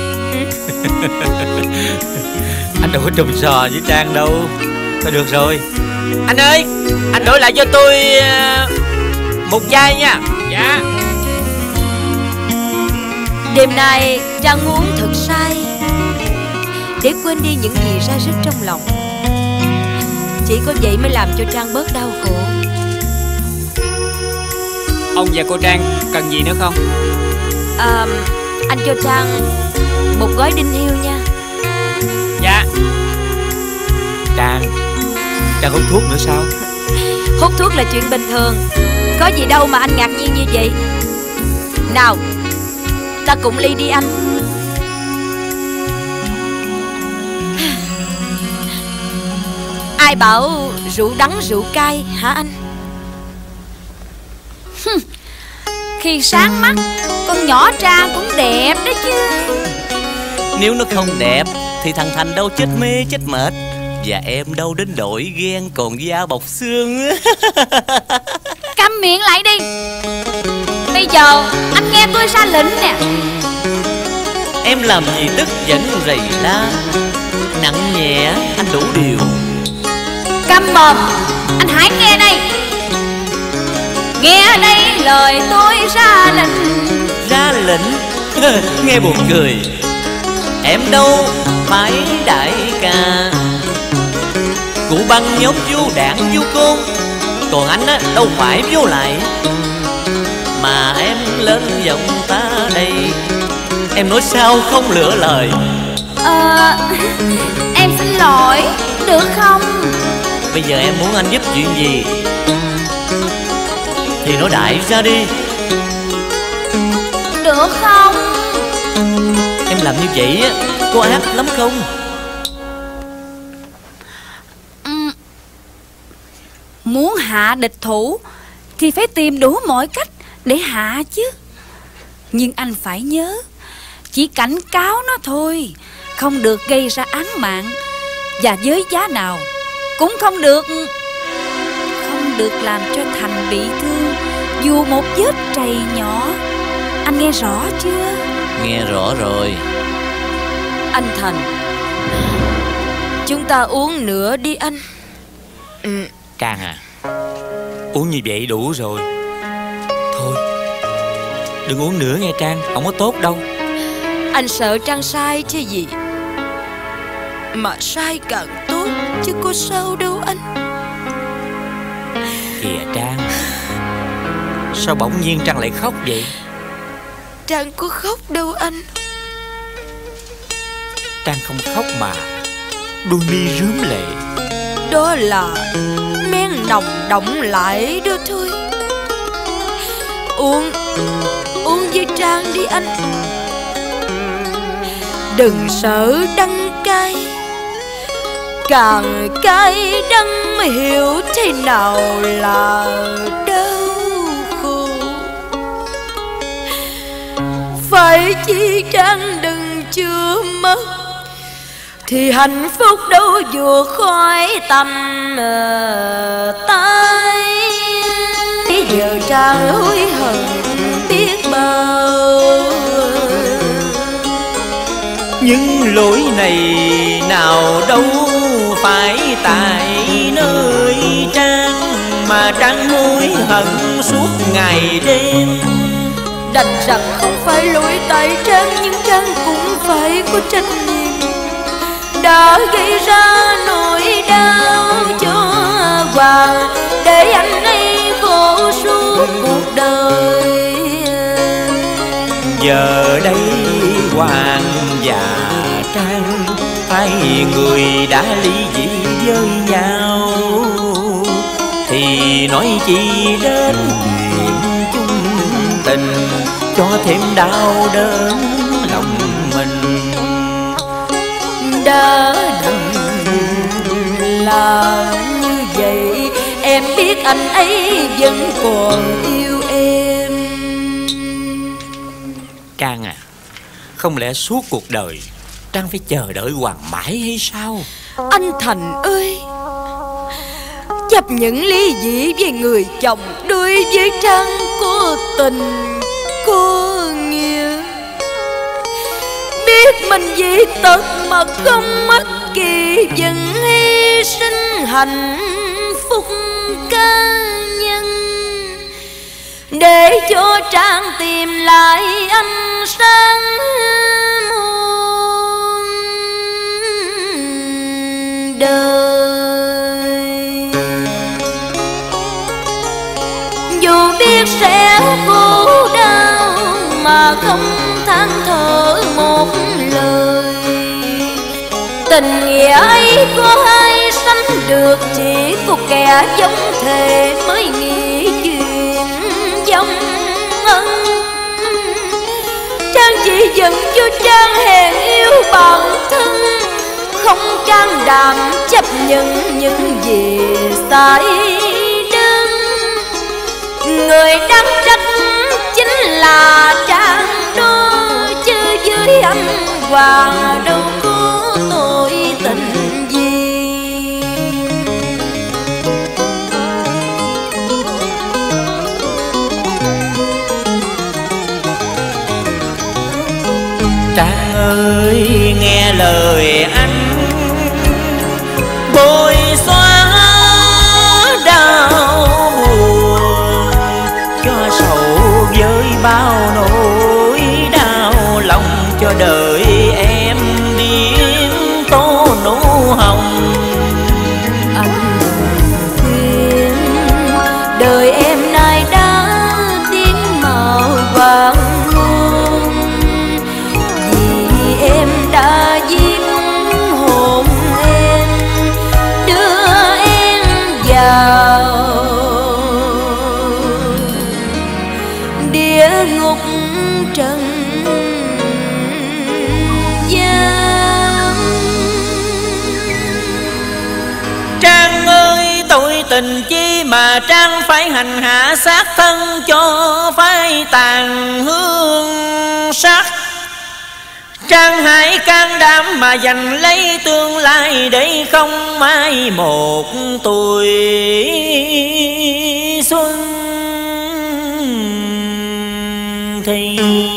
Anh đâu có trùm sò với Trang đâu. Thôi được rồi. Anh ơi, anh đổi lại cho tôi một chai nha. Dạ. Đêm nay Trang muốn thật say để quên đi những gì ra rứt trong lòng. Chỉ có vậy mới làm cho Trang bớt đau khổ. Ông và cô Trang cần gì nữa không? À, anh cho Trang một gói đinh hiu nha. Dạ. Trang, Trang hút thuốc nữa sao? Hút thuốc là chuyện bình thường, có gì đâu mà anh ngạc nhiên như vậy. Nào, ta cùng ly đi anh. Ai bảo rượu đắng rượu cay hả anh? Khi sáng mắt, con nhỏ Trang cũng đẹp đó chứ. Nếu nó không đẹp thì thằng Thành đâu chết mê chết mệt. Và em đâu đến đổi ghen còn da bọc xương. Câm miệng lại đi. Bây giờ anh nghe tôi ra lệnh nè. Em làm gì tức giận rầy la, nặng nhẹ anh đủ điều. Câm mồm, anh hãy nghe đây. Nghe đây lời tôi ra lệnh. Ra lệnh? Nghe buồn cười. Em đâu phải đại ca, cụ băng nhốt vô đạn vô côn. Còn anh á đâu phải vô lại. Mà em lên giọng ta đây, em nói sao không lựa lời. Ờ, em xin lỗi, được không? Bây giờ em muốn anh giúp chuyện gì thì nói đại ra đi. Được không? Em làm như vậy á có ác lắm không? uhm. Muốn hạ địch thủ thì phải tìm đủ mọi cách để hạ chứ. Nhưng anh phải nhớ, chỉ cảnh cáo nó thôi, không được gây ra án mạng. Và với giá nào cũng không được Không được làm cho Thành bị thương, dù một vết trầy nhỏ. Anh nghe rõ chưa? Nghe rõ rồi. Anh Thành, chúng ta uống nữa đi anh. ừ. Trang à, uống như vậy đủ rồi. Thôi, đừng uống nữa nghe Trang, không có tốt đâu. Anh sợ Trang sai chứ gì. Mà sai càng tốt chứ có sao đâu anh. Kìa Trang, sao bỗng nhiên Trang lại khóc vậy? Trang có khóc đâu anh. Trang không khóc mà đôi mi rướm lệ. Đó là men nồng động lại đó thôi. Uống, uống với Trang đi anh. Đừng sợ đắng cay, càng cay đắng mới hiểu thế nào là đau khổ. Phải chi Trang đừng chưa mất thì hạnh phúc đâu vừa khỏi tầm tay. Bây giờ Trang hối hận biết bao. lỗi này nào đâu phải tại nơi Trang, mà Trang hối hận suốt ngày đêm. Đành rằng không phải lỗi tại Trang, nhưng Trang cũng phải có trách nhiệm đã gây ra nỗi đau cho Hoàng, để anh ấy khổ suốt cuộc đời. Giờ đây Hoàng và Trang hai người đã ly dị với nhau, thì nói chi đến chuyện chung tình, cho thêm đau đớn lòng mình. Đã đành là như vậy, em biết anh ấy vẫn còn yêu em. Trang à, không lẽ suốt cuộc đời Trang phải chờ đợi Hoàng mãi hay sao? Anh Thành ơi, chấp nhận ly dị với người chồng đối với Trang có tình có nghĩa. Biết mình dị tật mà không mất kỳ vẫn hy sinh hạnh phúc cá nhân, để cho Trang tìm lại ánh sáng muôn đời. Dù biết sẽ khổ đau mà không than thở một lời, tình nghĩa ấy có ai sánh được, chỉ có kẻ giống thề mới nghĩ chuyện giống ân. Trang chỉ giận cho Trang hèn yêu bản thân, không can đảm chấp nhận những gì sai đơn. Người đáng trách chính là Trang đó, chứ với anh Hoàng đâu có tội tình gì. Trang ơi nghe lời anh, bôi xóa đau buồn, cho sầu với bao nỗi đau lòng, cho đời em điên tô nụ hồng. Anh khuyên đời em nay đã tiến màu vàng hôn, vì em đã giết hồn em, đưa em vào địa ngục trần gian. Trang ơi tội tình chi mà Trang phải hành hạ xác thân, cho phải tàn hương sắc. Trang hãy can đảm mà giành lấy tương lai, để không mai một tuổi xuân thì.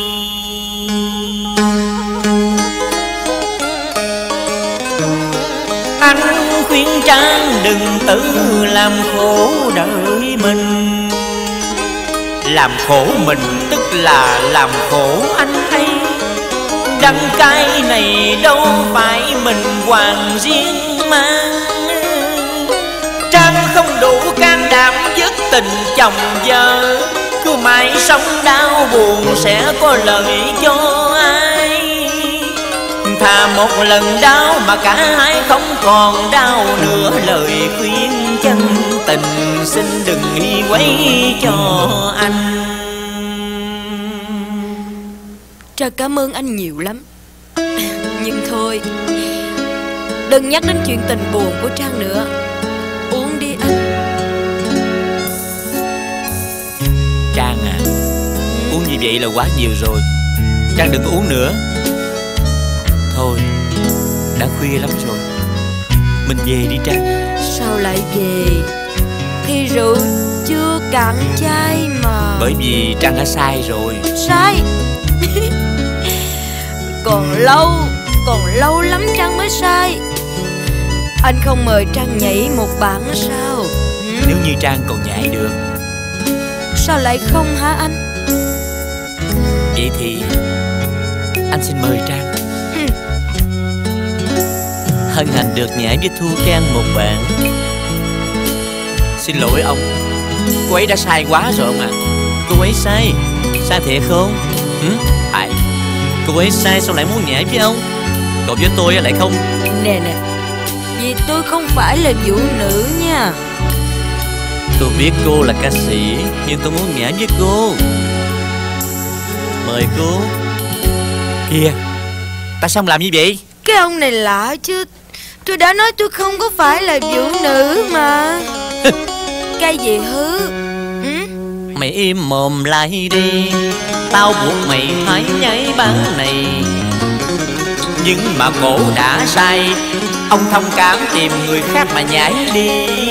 Anh khuyên Trang đừng tự làm khổ đời mình, làm khổ mình tức là làm khổ anh ấy. Đắng cay này đâu phải mình Hoàng riêng mang, Trang không đủ can đảm dứt tình chồng vợ, cứ mãi sống đau buồn sẽ có lợi cho ai. Thà một lần đau mà cả hai không còn đau nữa, lời khuyên chân tình xin đừng nghĩ quấy cho anh. Trang cảm ơn anh nhiều lắm, nhưng thôi, đừng nhắc đến chuyện tình buồn của Trang nữa. Uống đi anh. Trang à, uống như vậy là quá nhiều rồi, Trang đừng có uống nữa. Thôi, đã khuya lắm rồi, mình về đi Trang. Sao lại về khi rượu chưa cạn chai mà? Bởi vì Trang đã sai rồi. Sai? Còn lâu còn lâu lắm Trang mới say. Anh không mời Trang nhảy một bản sao? Ừ? Nếu như Trang còn nhảy được. Sao lại không hả anh? Vậy thì anh xin mời Trang. Ừ. Hân hạnh được nhảy với Thu Trang một bạn. Xin lỗi ông, cô ấy đã sai quá rồi ông ạ. À. Cô ấy sai. Sai thiệt không? Ừ? Phải. Cô ấy sai sao lại muốn nhảy với ông? Còn với tôi lại không. Nè nè, vì tôi không phải là vũ nữ nha. Tôi biết cô là ca sĩ, nhưng tôi muốn nhảy với cô. Mời cô. Kìa, tại sao ông làm như vậy? Cái ông này lạ chứ. Tôi đã nói tôi không có phải là vũ nữ mà. Cái gì hứ? Ừ? Mày im mồm lại đi. Tao buộc mày phải nhảy bản này. Nhưng mà cổ đã sai. Ông thông cảm tìm người khác mà nhảy đi.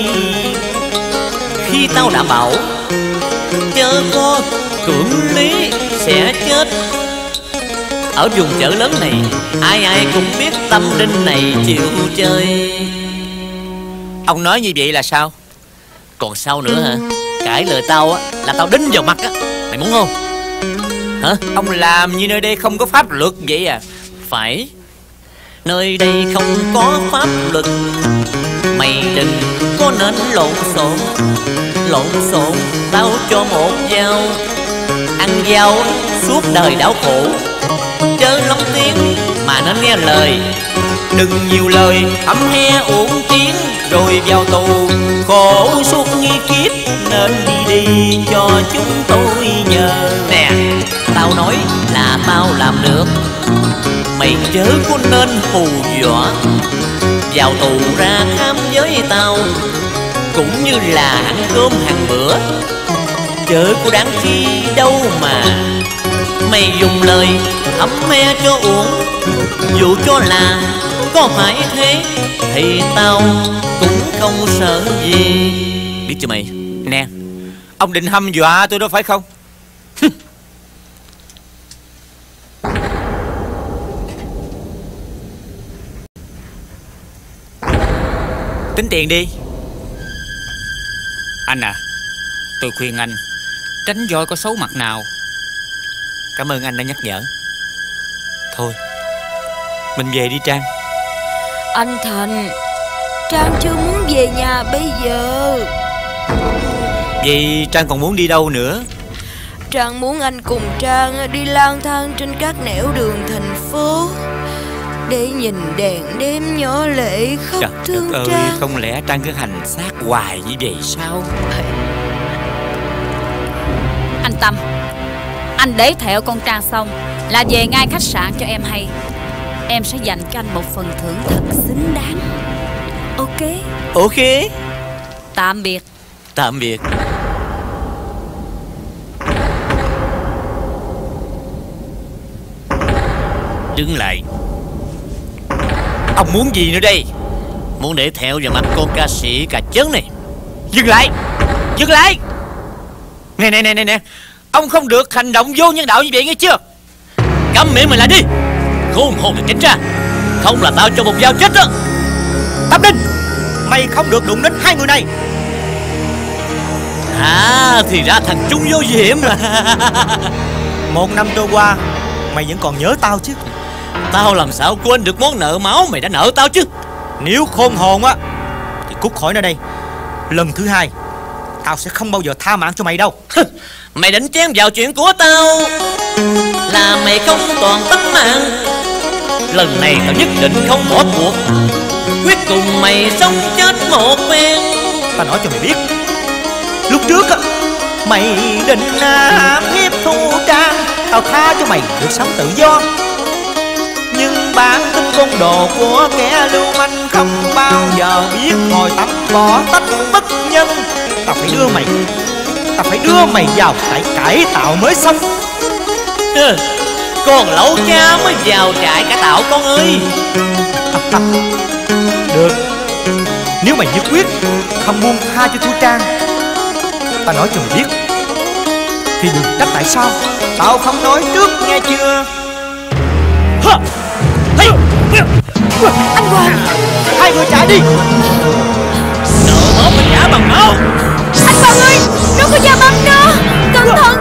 Khi tao đã bảo chớ có cưỡng lý sẽ chết. Ở vùng chợ lớn này ai ai cũng biết tâm đinh này chịu chơi. Ông nói như vậy là sao? Còn sao nữa hả? Cãi lời tao á là tao đinh vào mặt á. Mày muốn không? Hả? Ông làm như nơi đây không có pháp luật vậy à? Phải. Nơi đây không có pháp luật. Mày đừng có nên lộn xộn. Lộn xộn tao cho một dao. Ăn dao suốt đời đau khổ. Chớ lóng tiếng mà nên nghe lời. Đừng nhiều lời ấm he uổng tiếng. Rồi vào tù khổ suốt nghi kiếp. Nên đi đi cho chúng tôi nhờ. Nè, tao nói là tao làm được. Mày chớ có nên hù dọa. Vào tù ra khám với tao cũng như là ăn cơm hàng bữa. Chớ có đáng chi đâu mà mày dùng lời ấm me cho uổng. Dù cho là có phải thế thì tao cũng không sợ gì. Biết chưa mày? Nè, ông định hăm dọa tôi đó phải không? Tính tiền đi. Anh à, tôi khuyên anh tránh voi có xấu mặt nào. Cảm ơn anh đã nhắc nhở. Thôi, mình về đi Trang. Anh Thành, Trang chưa muốn về nhà bây giờ. Vậy Trang còn muốn đi đâu nữa? Trang muốn anh cùng Trang đi lang thang trên các nẻo đường thành phố để nhìn đèn đêm nhỏ lệ khóc Trời thương đất ơi, Trang. không lẽ Trang cứ hành xác hoài như vậy sao? Anh Tâm, anh để thẹo con Trang xong là về ngay khách sạn cho em hay. Em sẽ dành cho anh một phần thưởng thật xứng đáng. Ok? Ok. Tạm biệt. Tạm biệt. Đứng lại. Ông muốn gì nữa đây? Muốn để thẹo vào mặt con ca sĩ cà chớn này. Dừng lại. Dừng lại. Nè nè nè nè nè, ông không được hành động vô nhân đạo như vậy nghe chưa? Câm miệng mày lại đi. Khôn hồn mày tránh ra. Không là tao cho một dao chết đó. Tâm Đinh, mày không được đụng đến hai người này. À, thì ra thằng Trung vô diệm mà. Một năm trôi qua, mày vẫn còn nhớ tao chứ? Tao làm sao quên được món nợ máu mày đã nợ tao chứ. Nếu khôn hồn á thì cút khỏi nơi đây. Lần thứ hai tao sẽ không bao giờ tha mạng cho mày đâu. Mày đánh chém vào chuyện của tao là mày không toàn tấm mạng. Lần này tao nhất định không bỏ cuộc. Quyết cùng mày sống chết một bên. Tao nói cho mày biết, lúc trước á mày định ám hiếp Thu Trang, tao tha cho mày được sống tự do. Nhưng bản tính côn đồ của kẻ lưu manh không bao giờ biết ngồi tắm bỏ tách bất nhân. Tao phải đưa mày Tao phải đưa mày vào trại cải tạo mới xong. Ừ, còn lẩu cha mới vào trại cải tạo con ơi. Được, nếu mày nhất quyết không buông tha cho Thu Trang, tao nói cho mày biết thì đừng trách tại sao tao không nói trước nghe chưa. Hả? Hey. Anh Hoàng, Hai người chạy đi. Nợ máu mình trả bằng máu. anh Hoàng ơi, nó có da băng đó. Cẩn thận.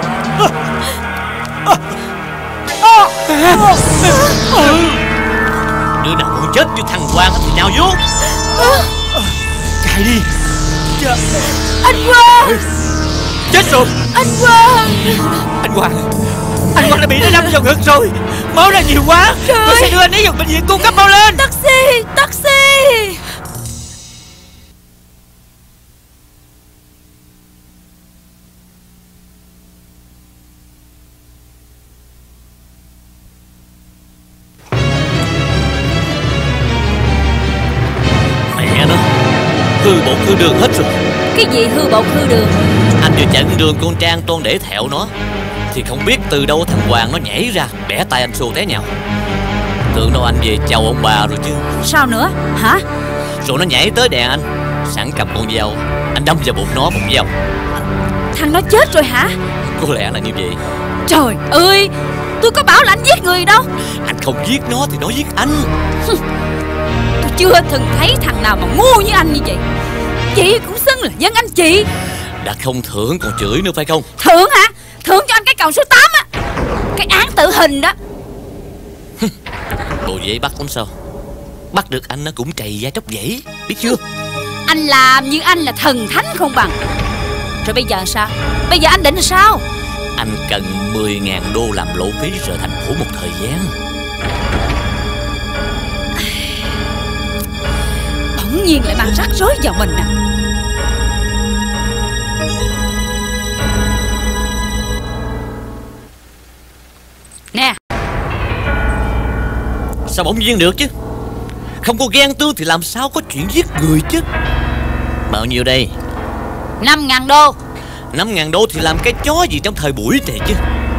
Đứa nào muốn chết như thằng Quang thì nào vô. Chạy đi. Anh Hoàng, Chết rồi. anh Hoàng. Anh Quang, anh Quang đã bị nó đâm vào ngực rồi. Máu ra nhiều quá. Tôi sẽ đưa anh ấy vào bệnh viện cung cấp máu lên. Taxi, taxi. Mẹ nó, hư bột hư đường hết rồi. Cái gì hư bột hư đường? Anh vừa chạy con đường con Trang toan để thẹo nó, thì không biết từ đâu thằng Hoàng nó nhảy ra bẻ tay anh xô té nhau. Tưởng đâu anh về chào ông bà rồi chứ. Sao nữa hả? Rồi nó nhảy tới đè anh, sẵn cầm con dao, anh đâm vào bụng nó một dao. Thằng nó chết rồi hả? Có lẽ là như vậy. Trời ơi, tôi có bảo là anh giết người đâu. Anh không giết nó thì nó giết anh. Tôi chưa từng thấy thằng nào mà ngu như anh như vậy. Chị cũng xưng là dân anh chị. Đã không thưởng còn chửi nữa phải không? Thưởng hả? Thưởng cho anh cái còng số tám á. Cái án tử hình đó. Bộ dễ bắt lắm sao? Bắt được anh nó cũng trầy da tróc dãy, biết chưa? Anh làm như anh là thần thánh không bằng. Rồi bây giờ sao? Bây giờ anh định sao? Anh cần mười ngàn đô làm lộ phí rời thành phố một thời gian. Bỗng nhiên lại mang rắc rối vào mình à. Nè. Sao bỗng nhiên được chứ? Không có ghen tương thì làm sao có chuyện giết người chứ? Bao nhiêu đây? Năm ngàn đô. Năm ngàn đô thì làm cái chó gì trong thời buổi này chứ?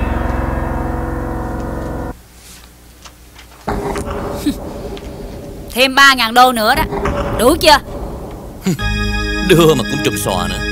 Thêm ba ngàn đô nữa đó. Đủ chưa? Đưa mà cũng trùm xòa nữa.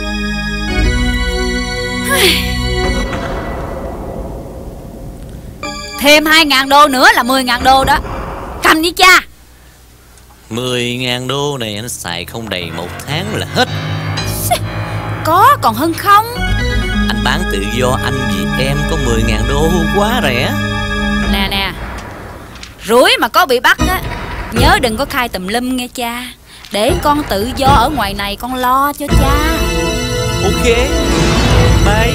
Thêm hai ngàn đô nữa là mười ngàn đô đó. Cầm đi cha. Mười ngàn đô này anh xài không đầy một tháng là hết. Có còn hơn không? Anh bán tự do anh vì em có mười ngàn đô quá rẻ. Nè nè, rủi mà có bị bắt á, nhớ đừng có khai tùm lum nghe cha. Để con tự do ở ngoài này con lo cho cha. Ok, bye.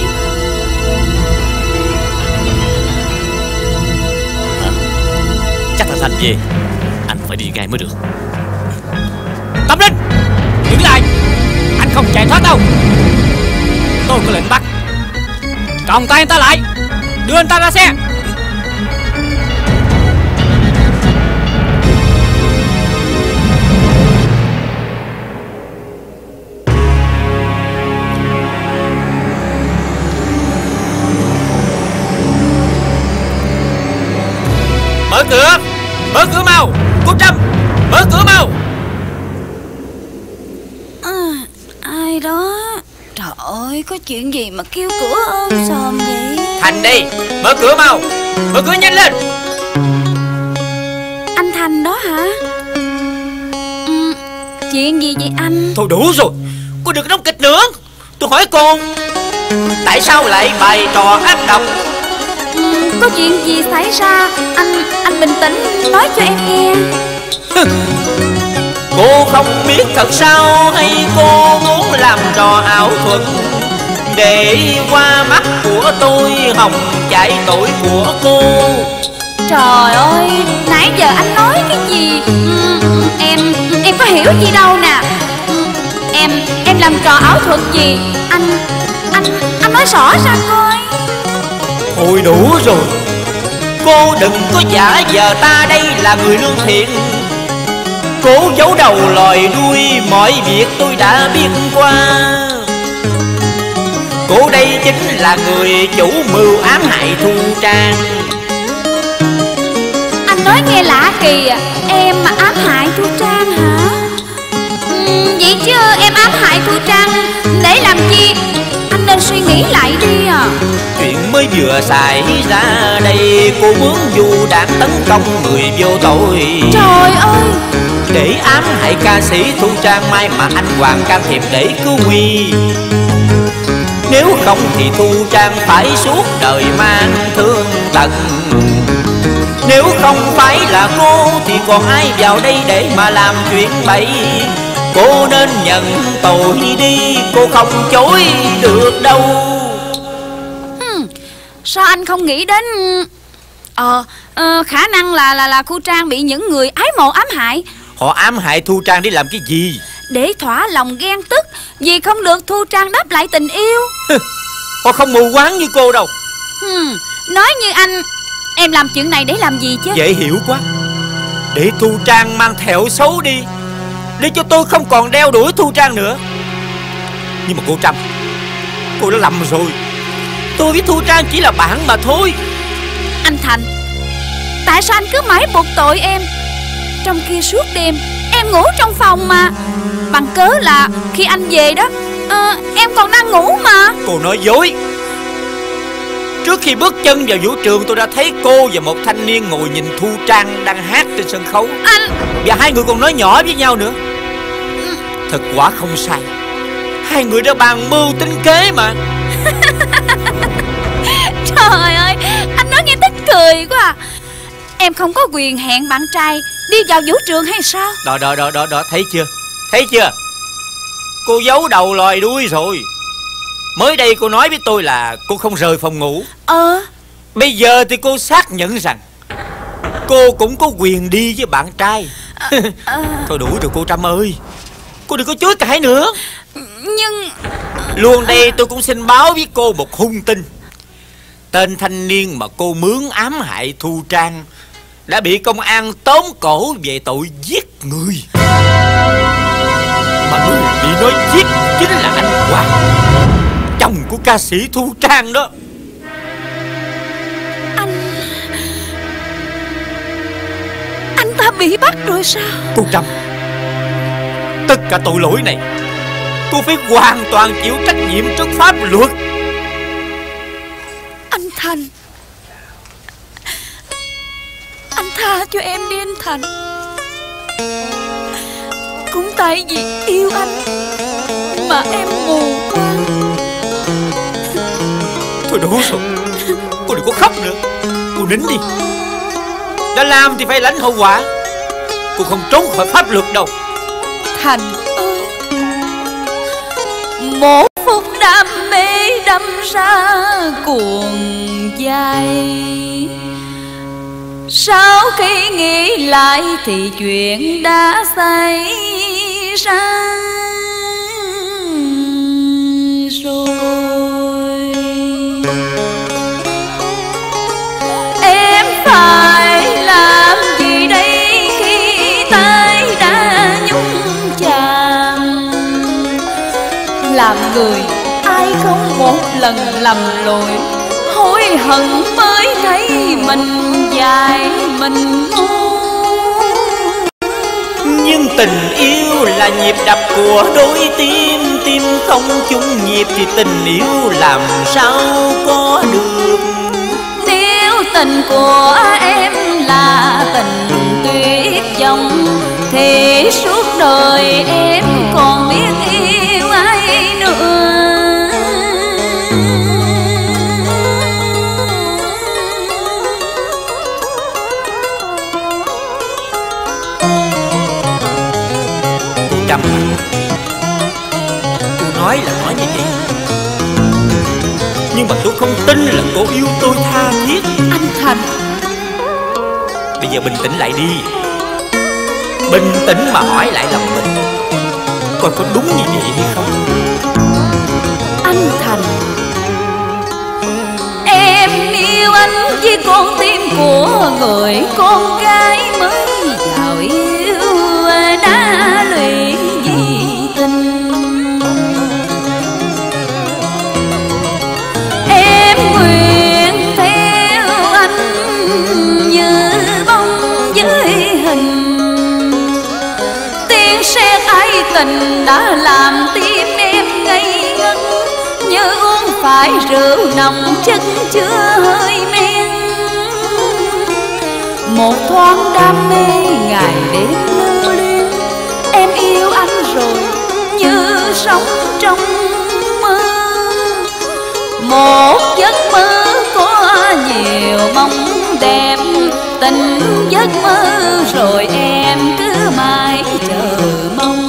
À, chắc là Thành về. Anh phải đi ngay mới được. Tâm Linh, đứng lại. Anh không chạy thoát đâu. Tôi có lệnh bắt. Còng tay anh ta lại. Đưa anh ta ra xe. Mở cửa. Mở cửa mau. Cô Trâm, mở cửa mau. À, ai đó? Trời ơi, có chuyện gì mà kêu cửa ôm sòm vậy? Thành đi, mở cửa mau. Mở cửa nhanh lên. Anh Thành đó hả? Ừ, chuyện gì vậy anh? Thôi đủ rồi, cô đừng đóng kịch nữa. Tôi hỏi cô, tại sao lại bày trò ác độc? Ừ, có chuyện gì xảy ra? Anh anh bình tĩnh nói cho em nghe. Cô không biết thật sao, hay cô muốn làm trò ảo thuật để qua mắt của tôi hòng chạy tội của cô? Trời ơi, nãy giờ anh nói cái gì? Ừ, em em có hiểu gì đâu nè. Em em làm trò ảo thuật gì? Anh anh anh nói rõ ra coi. Thôi đủ rồi, cô đừng có giả vờ ta đây là người lương thiện. Cố giấu đầu lòi đuôi, mọi việc tôi đã biết qua. Cô đây chính là người chủ mưu ám hại Thu Trang. Anh nói nghe lạ kỳ à. Em mà ám hại Thu Trang hả? Ừ, vậy chứ em ám hại Thu Trang để làm chi? Anh nên suy nghĩ lại đi à. Chuyện mới vừa xảy ra đây, cô muốn du đảng tấn công người vô tội. Trời ơi! Để ám hại ca sĩ Thu Trang, may mà anh Hoàng can thiệp để cứu nguy. Nếu không thì Thu Trang phải suốt đời mang thương tật. Nếu không phải là cô thì còn ai vào đây để mà làm chuyện bậy. Cô nên nhận tội đi, cô không chối được đâu. hmm, Sao anh không nghĩ đến Ờ, ờ khả năng là là là Thu Trang bị những người ái mộ ám hại. Họ ám hại Thu Trang để làm cái gì? Để thỏa lòng ghen tức vì không được Thu Trang đáp lại tình yêu. Họ không mù quáng như cô đâu. hmm, Nói như anh, em làm chuyện này để làm gì chứ? Dễ hiểu quá. Để Thu Trang mang thẹo xấu đi, để cho tôi không còn đeo đuổi Thu Trang nữa. Nhưng mà cô Trâm, cô đã lầm rồi. Tôi với Thu Trang chỉ là bạn mà thôi. Anh Thành, tại sao anh cứ mãi buộc tội em? Trong khi suốt đêm em ngủ trong phòng mà. Bằng cớ là khi anh về đó, à, em còn đang ngủ mà. Cô nói dối. Trước khi bước chân vào vũ trường, tôi đã thấy cô và một thanh niên ngồi nhìn Thu Trang đang hát trên sân khấu. Anh... Và hai người còn nói nhỏ với nhau nữa. Thật quả không sai. Hai người đã bàn mưu tính kế mà. Trời ơi, anh nói nghe tức cười quá à. Em không có quyền hẹn bạn trai đi vào vũ trường hay sao? Đó đó đó đó đó, thấy chưa? Thấy chưa? Cô giấu đầu lòi đuôi rồi. Mới đây cô nói với tôi là cô không rời phòng ngủ. Ờ. Bây giờ thì cô xác nhận rằng cô cũng có quyền đi với bạn trai. à, à... Thôi đủ rồi cô Trâm ơi. Cô đừng có chối cãi nữa. Nhưng... Luôn đây tôi cũng xin báo với cô một hung tin. Tên thanh niên mà cô mướn ám hại Thu Trang đã bị công an tóm cổ về tội giết người. Mà người bị nói giết chính là anh Hoàng, chồng của ca sĩ Thu Trang đó. Anh... Anh ta bị bắt rồi sao? Cô Trâm, tất cả tội lỗi này cô phải hoàn toàn chịu trách nhiệm trước pháp luật. Anh Thành, anh tha cho em đi anh Thành. Cũng tại vì yêu anh mà em mù quáng. Thôi đủ rồi, cô đừng có khóc nữa. Cô nín đi. Đã làm thì phải lãnh hậu quả. Cô không trốn khỏi pháp luật đâu. Thành ơi, một phút đam mê đâm ra cuồng dài. Sau khi nghĩ lại thì chuyện đã xảy ra rồi. Em phải làm gì đây khi tay đã nhúng chàm? Làm người ai không một lần lầm lỗi, hối hận mới thấy mình dài mình ngu. Nhưng tình yêu là nhịp đập của đôi tim, tim không chung nhịp thì tình yêu làm sao có được. Nếu tình của em là tình tuyết dòng thì suốt đời em còn biết yêu ai nữa. Trâm, cô nói là nói như vậy, nhưng mà tôi không tin là cô yêu tôi tha thiết. Anh Thành, bây giờ bình tĩnh lại đi. Bình tĩnh mà hỏi lại lòng mình, coi có đúng như vậy hay không. Anh Thành, em yêu anh với con tim của người con gái mới vào yêu đã lụy vì tình. Em nguyện theo anh như bóng với hình. Tiếng sét ái tình đã làm tim em ngây ngất như uống phải mãi rượu nồng chất chứa hơi men. Một thoáng đam mê ngày đêm lưu luyến, em yêu anh rồi như sống trong mơ. Một giấc mơ có nhiều mong đẹp, tình giấc mơ rồi em cứ mãi chờ mong.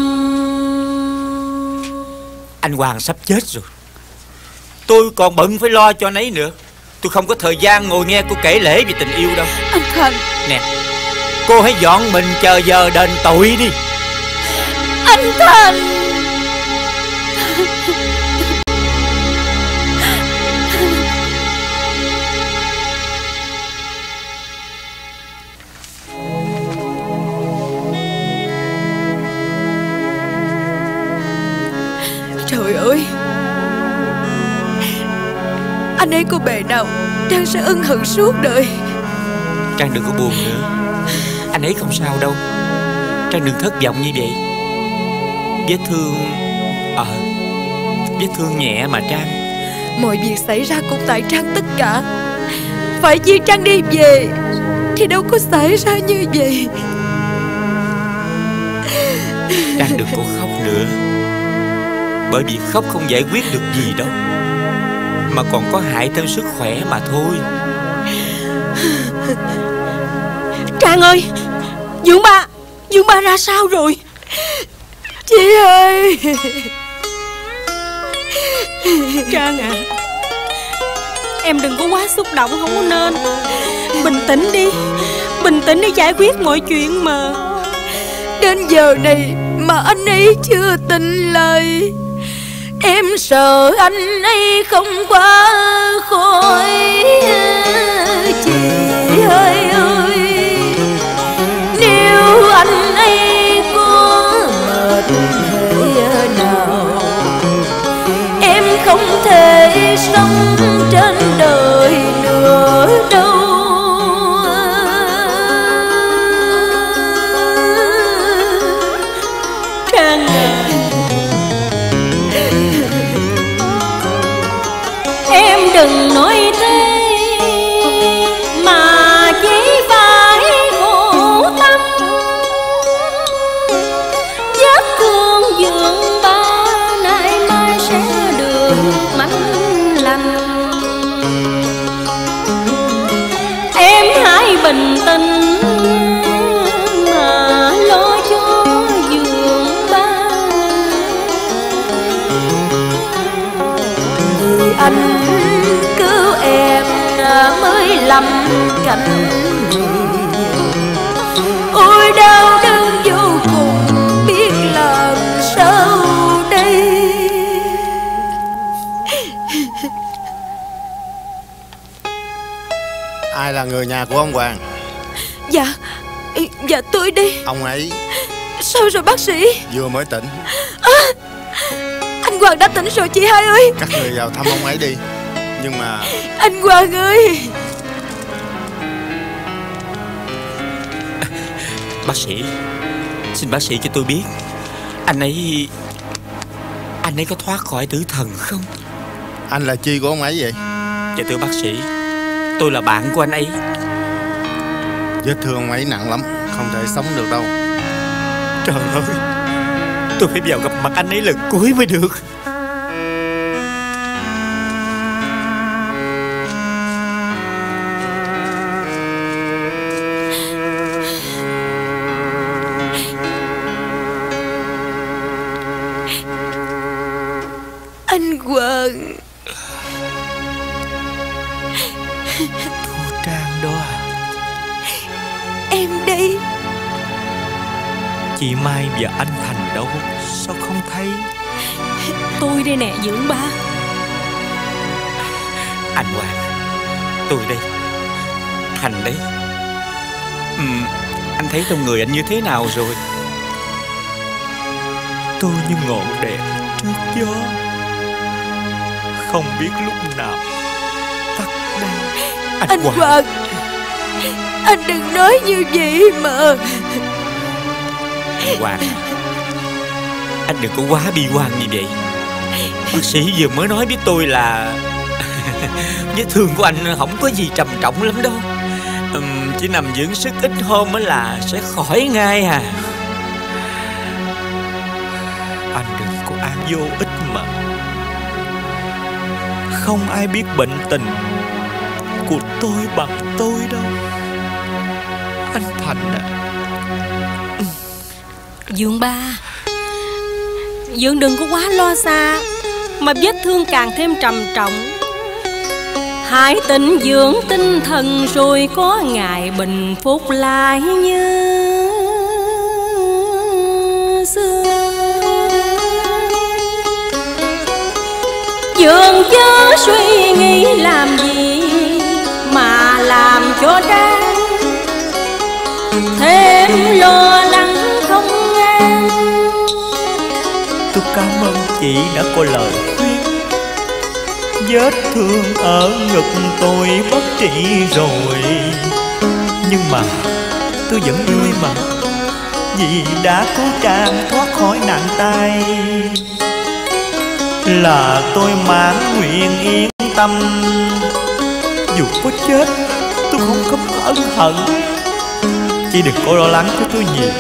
Anh Hoàng sắp chết rồi, tôi còn bận phải lo cho anh ấy nữa. Tôi không có thời gian ngồi nghe cô kể lể về tình yêu đâu. Anh Thành. Nè, cô hãy dọn mình chờ giờ đền tội đi. Anh Thành. Trời ơi, anh ấy có bề nào Trang sẽ ân hận suốt đời. Trang đừng có buồn nữa, anh ấy không sao đâu. Trang đừng thất vọng như vậy. Vết thương Ờ à, vết thương nhẹ mà Trang. Mọi việc xảy ra cũng tại Trang tất cả. Phải chi Trang đi về thì đâu có xảy ra như vậy. Trang đừng có khóc nữa, bởi vì khóc không giải quyết được gì đâu, mà còn có hại thêm sức khỏe mà thôi. Trang ơi, Dượng ba, Dượng ba ra sao rồi? Chị ơi. Trang à, em đừng có quá xúc động, không có nên. Bình tĩnh đi, bình tĩnh để giải quyết mọi chuyện mà. Đến giờ này mà anh ấy chưa tin lời. Em sợ anh ấy không qua khỏi. Chị ơi ơi, nếu anh ấy có mệt hơi nào, em không thể sống trên đời nữa đâu. Trang à, em đừng nói thế mà chỉ phải khổ tâm. Vết thương Dượng ba nay mai sẽ được mảnh lành. Em hãy bình tĩnh mà lo cho Dượng ba. Người anh cứu em mới lầm cảnh. Ôi đau đớn vô cùng, biết làm sao đây. Ai là người nhà của ông Hoàng? Dạ, dạ tôi đi. Ông ấy Sao rồi bác sĩ? vừa mới tỉnh. À, anh Hoàng đã tỉnh rồi chị hai ơi. Các người vào thăm ông ấy đi. Nhưng mà anh Hoàng ơi. Bác sĩ, xin bác sĩ cho tôi biết, anh ấy Anh ấy có thoát khỏi tử thần không? Anh là chi của ông ấy vậy? Dạ thưa bác sĩ, tôi là bạn của anh ấy. Vết thương ông ấy nặng lắm, không thể sống được đâu. Trời ơi, tôi phải vào gặp mặt anh ấy lần cuối mới được. Anh Hoàng. Thu Trang đó à? Em đây. Chị Mai và anh Thành đâu? Sao không thấy? Tôi đây nè Dượng ba. Anh Hoàng, tôi đây, Thành đấy. ừ, Anh thấy trong người anh như thế nào rồi? Tôi như ngọn đèn trước gió, không biết lúc nào tắt đây. Anh, anh Hoàng. Hoàng, anh đừng nói như vậy mà. Anh Hoàng, anh đừng có quá bi quan như vậy. Bác sĩ vừa mới nói với tôi là vết thương của anh không có gì trầm trọng lắm đâu. Ừm, chỉ nằm dưỡng sức ít hôm mới là sẽ khỏi ngay à. Anh đừng có an vô ích mà. Không ai biết bệnh tình của tôi bằng tôi đâu. Anh Thành à. Dượng ba, Dượng đừng có quá lo xa, mà vết thương càng thêm trầm trọng. Hãy tĩnh dưỡng tinh thần rồi có ngày bình phục lại như xưa. Dượng chớ suy nghĩ làm gì mà làm cho đáng thêm lo lắng không an. Tôi cảm ơn chị đã có lời khuyên. Vết thương ở ngực tôi bất trị rồi, nhưng mà tôi vẫn vui mà, vì đã có Trang thoát khỏi nạn tai. Là tôi mãn nguyện yên tâm, dù có chết tôi không có ân hận. Chị đừng có lo lắng cho tôi nhiều,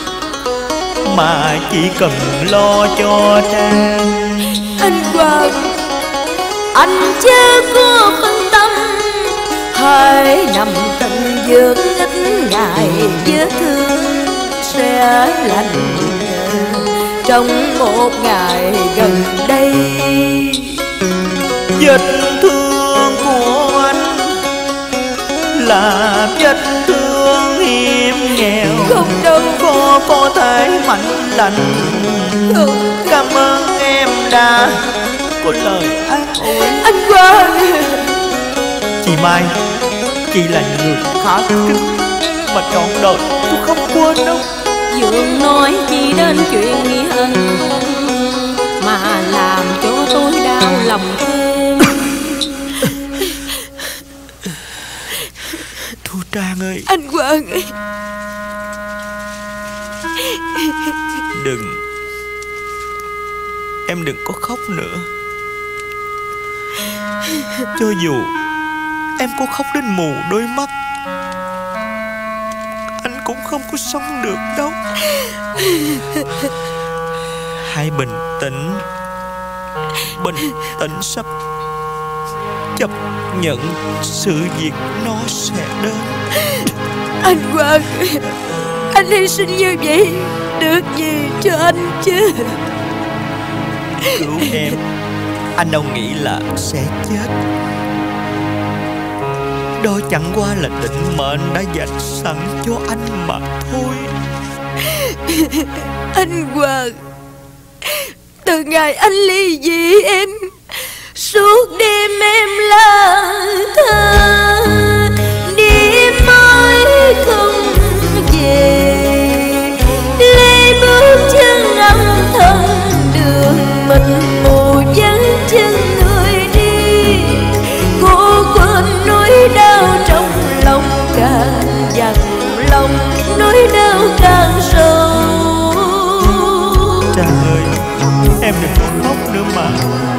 mà chỉ cần lo cho Trang. Anh Quang, anh chớ có phân tâm, hãy nằm tận dưỡng ít ngày, vết thương sẽ lành trong một ngày gần đây. Vết thương của anh là vết thương hiểm nghèo, Không đâu, có có thể mạnh lành. không. Cảm ơn em đã có lời an ủi. Anh Quang, Chị Mai, chị là người khá kính mà trọn đời tôi không quên đâu. Dượng nói chỉ đến chuyện nghĩa ân mà làm cho tôi đau lòng thêm. Thu Trang ơi, anh Quang ơi, đừng, em đừng có khóc nữa. Cho dù em có khóc đến mù đôi mắt, anh cũng không có sống được đâu. Hãy bình tĩnh, bình tĩnh sắp chấp nhận sự việc nó sẽ đến. anh Quang, anh hy sinh như vậy được gì cho anh chứ? Cứu em, anh đâu nghĩ là sẽ chết. Đó chẳng qua là định mệnh đã dành sẵn cho anh mà thôi. Anh Quang, từ ngày anh ly dị em, suốt đêm em la thơ, đêm mới không về, lê bước chân âm thầm đường mình mù vắng chân người đi. Cô quên nỗi đau trong lòng càng dằn lòng, nỗi đau càng sâu. Trang ơi, em đừng có khóc nữa mà.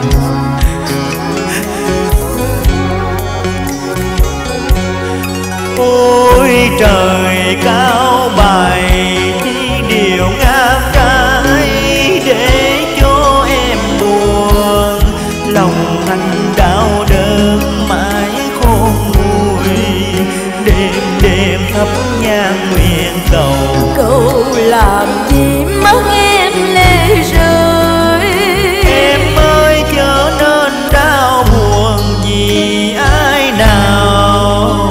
Ôi trời cao bài thi điều ngang trái để cho em buồn. Lòng anh đau đớn mãi khôn nguôi, đêm đêm thắp nhang nguyện cầu. Cậu làm gì mất em lệ rơi, Em ơi trở nên đau buồn vì ai nào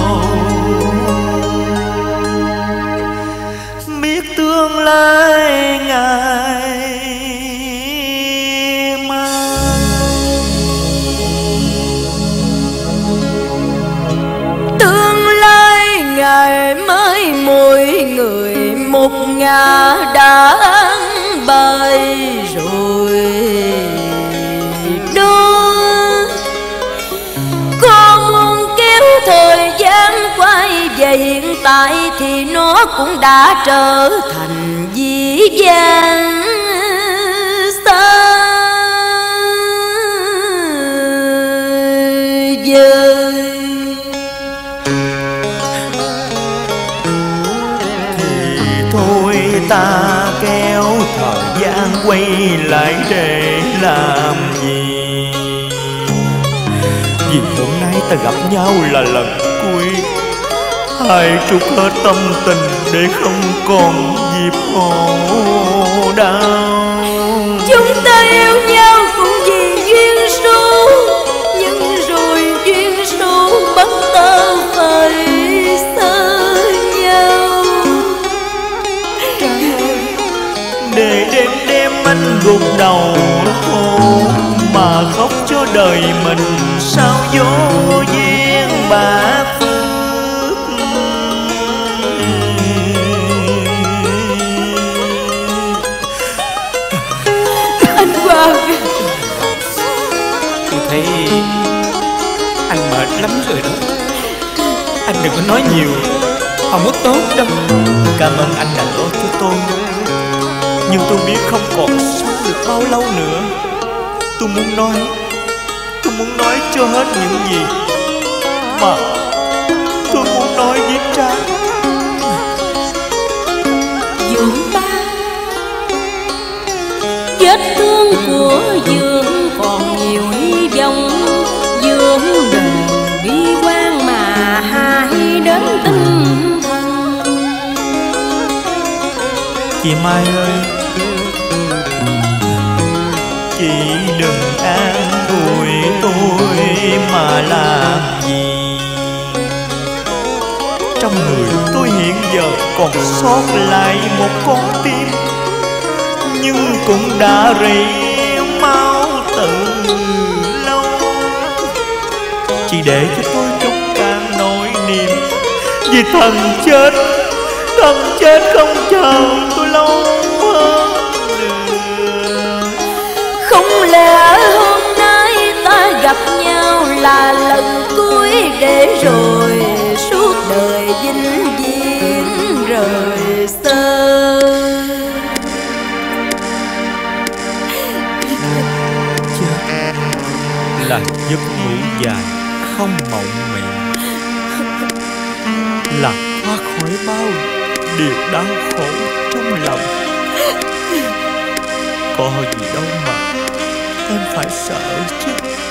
biết tương lai ngày mai. tương lai ngày mới mỗi người một ngả đã ăn bài rồi đó. Con muốn kéo thời gian quay về hiện tại thì nó cũng đã trở thành dĩ vãng xa lại để làm gì? Vì hôm nay ta gặp nhau là lần cuối, hãy trút hết tâm tình để không còn dịp khổ đau. Chúng ta yêu nhau cũng vì duyên số, nhưng rồi duyên số bắt ta phải xa nhau. Để đêm đêm anh gục đầu khổ mà khóc cho đời mình sao vô duyên bạc phước. Anh Quang, tôi thấy anh mệt lắm rồi đó. Anh đừng có nói nhiều, không có tốt đâu. Cảm ơn anh đã lo cho tôi, nhưng tôi biết không còn sống được bao lâu nữa. Tôi muốn nói, tôi muốn nói cho hết những gì mà tôi muốn nói với Trang. Dương ba, vết thương của Dương còn nhiều hy vọng. Dương đừng bi quan mà hại đến tinh thần. Chị Mai ơi, chị đừng an ủi tôi mà làm gì. Trong người tôi hiện giờ còn sót lại một con tim, nhưng cũng đã rỉ máu từ lâu. Chỉ để cho tôi chút càng nỗi niềm, vì thần chết, thần chết không chờ tôi lâu hơn nữa. không lẽ hôm nay ta gặp nhau là lần cuối, để rồi suốt đời vĩnh viễn rời xa. Là giấc ngủ dài không mộng mị, là thoát khỏi bao điều đau khổ trong lòng. Có gì đâu mà em phải sợ chứ.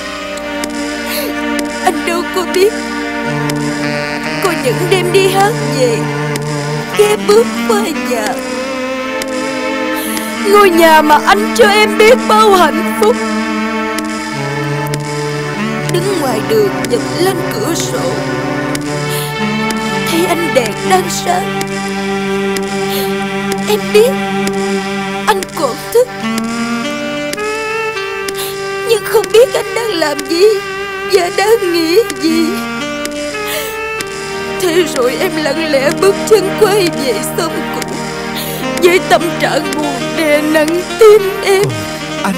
Anh đâu có biết, có những đêm đi hát về, ghé bước qua nhà, ngôi nhà mà anh cho em biết bao hạnh phúc. Đứng ngoài đường nhìn lên cửa sổ, thấy ánh đèn đang sáng. Em biết anh còn thức, nhưng không biết anh đang làm gì và đang nghĩ gì. Thế rồi em lặng lẽ bước chân quay về xóm cũ, với tâm trạng buồn đè nặng tim em. Anh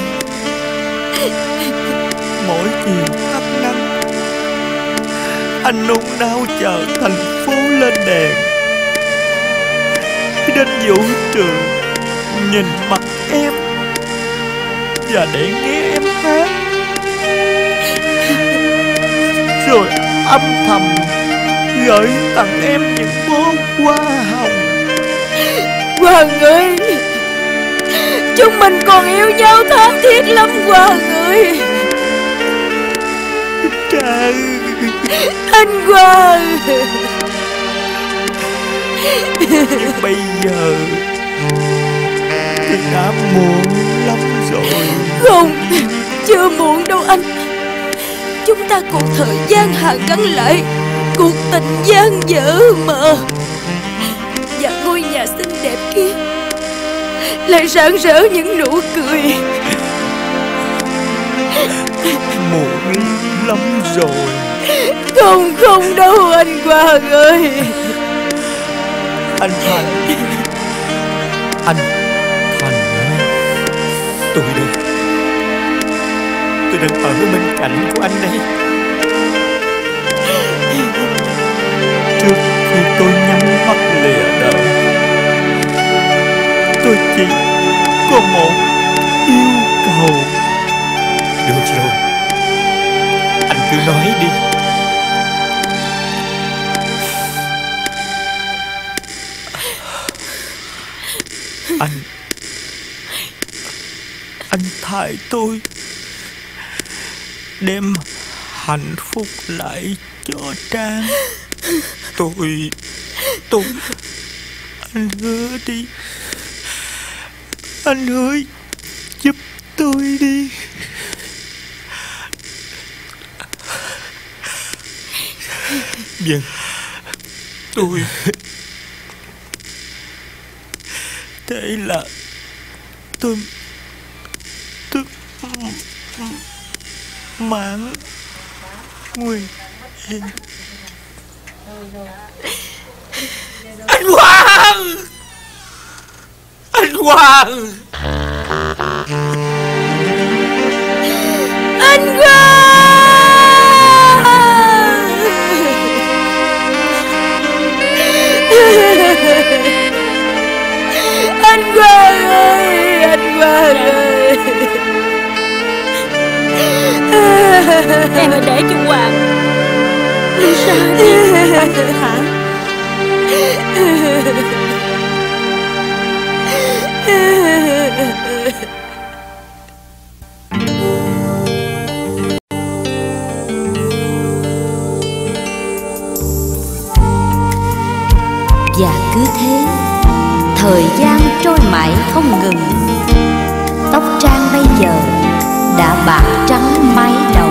mỗi chiều tắt nắng, anh nôn nao chờ thành phố lên đèn. Đến vũ trường nhìn mặt em và để nghe em hát, rồi âm thầm gửi tặng em những bó hoa hồng. Hoàng ơi, chúng mình còn yêu nhau tha thiết lắm Hoàng ơi. Trời, anh Hoàng. Nhưng bây giờ thì đã muộn lắm rồi. Không, chưa muộn đâu anh. Chúng ta còn thời gian hàn gắn lại cuộc tình gian dở mà. Và ngôi nhà xinh đẹp kia lại rạng rỡ những nụ cười. Muộn lắm rồi. Không, không đâu anh Hoàng ơi. Anh Thành, anh Thành ơi, tôi đây, tôi đang ở bên cạnh của anh đây. Trước khi tôi nhắm mắt lìa đời, tôi chỉ có một yêu cầu. Được rồi, anh cứ nói đi. Anh hại tôi, đem hạnh phúc lại cho Trang. Tôi Tôi Anh hứa đi, anh hứa giúp tôi đi. Vâng, tôi thế là tôi tôi mãn nguyện. Anh Hoàng, anh Hoàng, anh Hoàng, anh Hoàng ơi, anh Hoàng ơi. Em hãy để cho Hoàng đi ra đi hả? Và cứ thế thời gian trôi mãi không ngừng. Tóc Trang bây giờ đã bạc trắng mái đầu.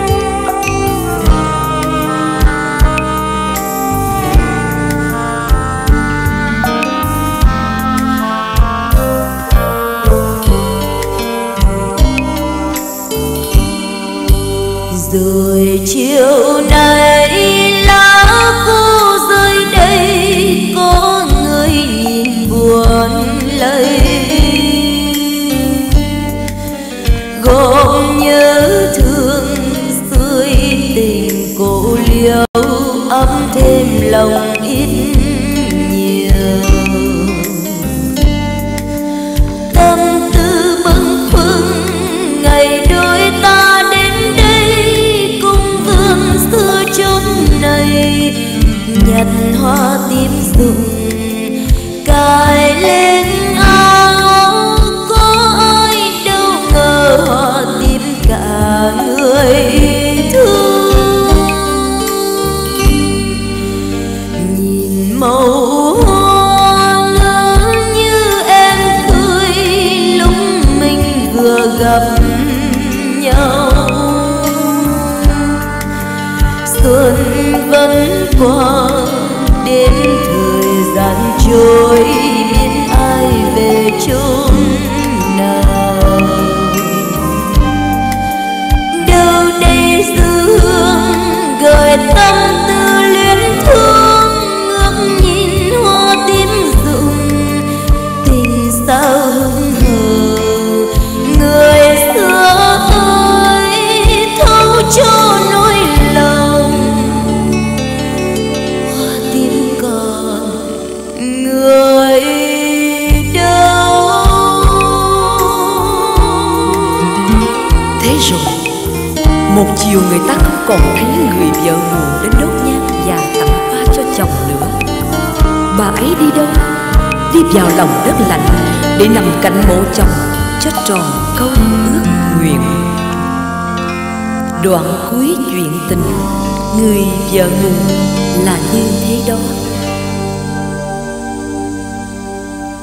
Rồi chiều nay lá khô rơi đây, có người nhìn buồn lây, gom nhớ thương xuôi tình cô liêu, ấm thêm lòng ít nhiều. Tâm tư bâng khuâng ngày đôi ta đến đây, cùng vương xưa chốn này nhặt hoa tím rụng cài lên áo. Có ai đâu ngờ hoa tím cả người thương. Nhìn màu hoa ngỡ như em cười lúc mình vừa gặp nhau. Xuân vẫn qua đến thời gian trôi, biết ai về chốn nào. Đâu đây dư hương gợi tâm tư luyến thương, ngước nhìn hoa tím rụng tình sao hững hờ. Người xưa ơi thấu cho nỗi lòng, hoa tím còn người đâu. Thế rồi một chiều người ta không còn thấy người vợ buồn đến đốt nhang và tặng hoa cho chồng nữa. Bà ấy đi đâu? Đi vào lòng đất lạnh để nằm cạnh mộ chồng cho tròn câu ước nguyện. Đoạn cuối chuyện tình người vợ buồn là như thế đó.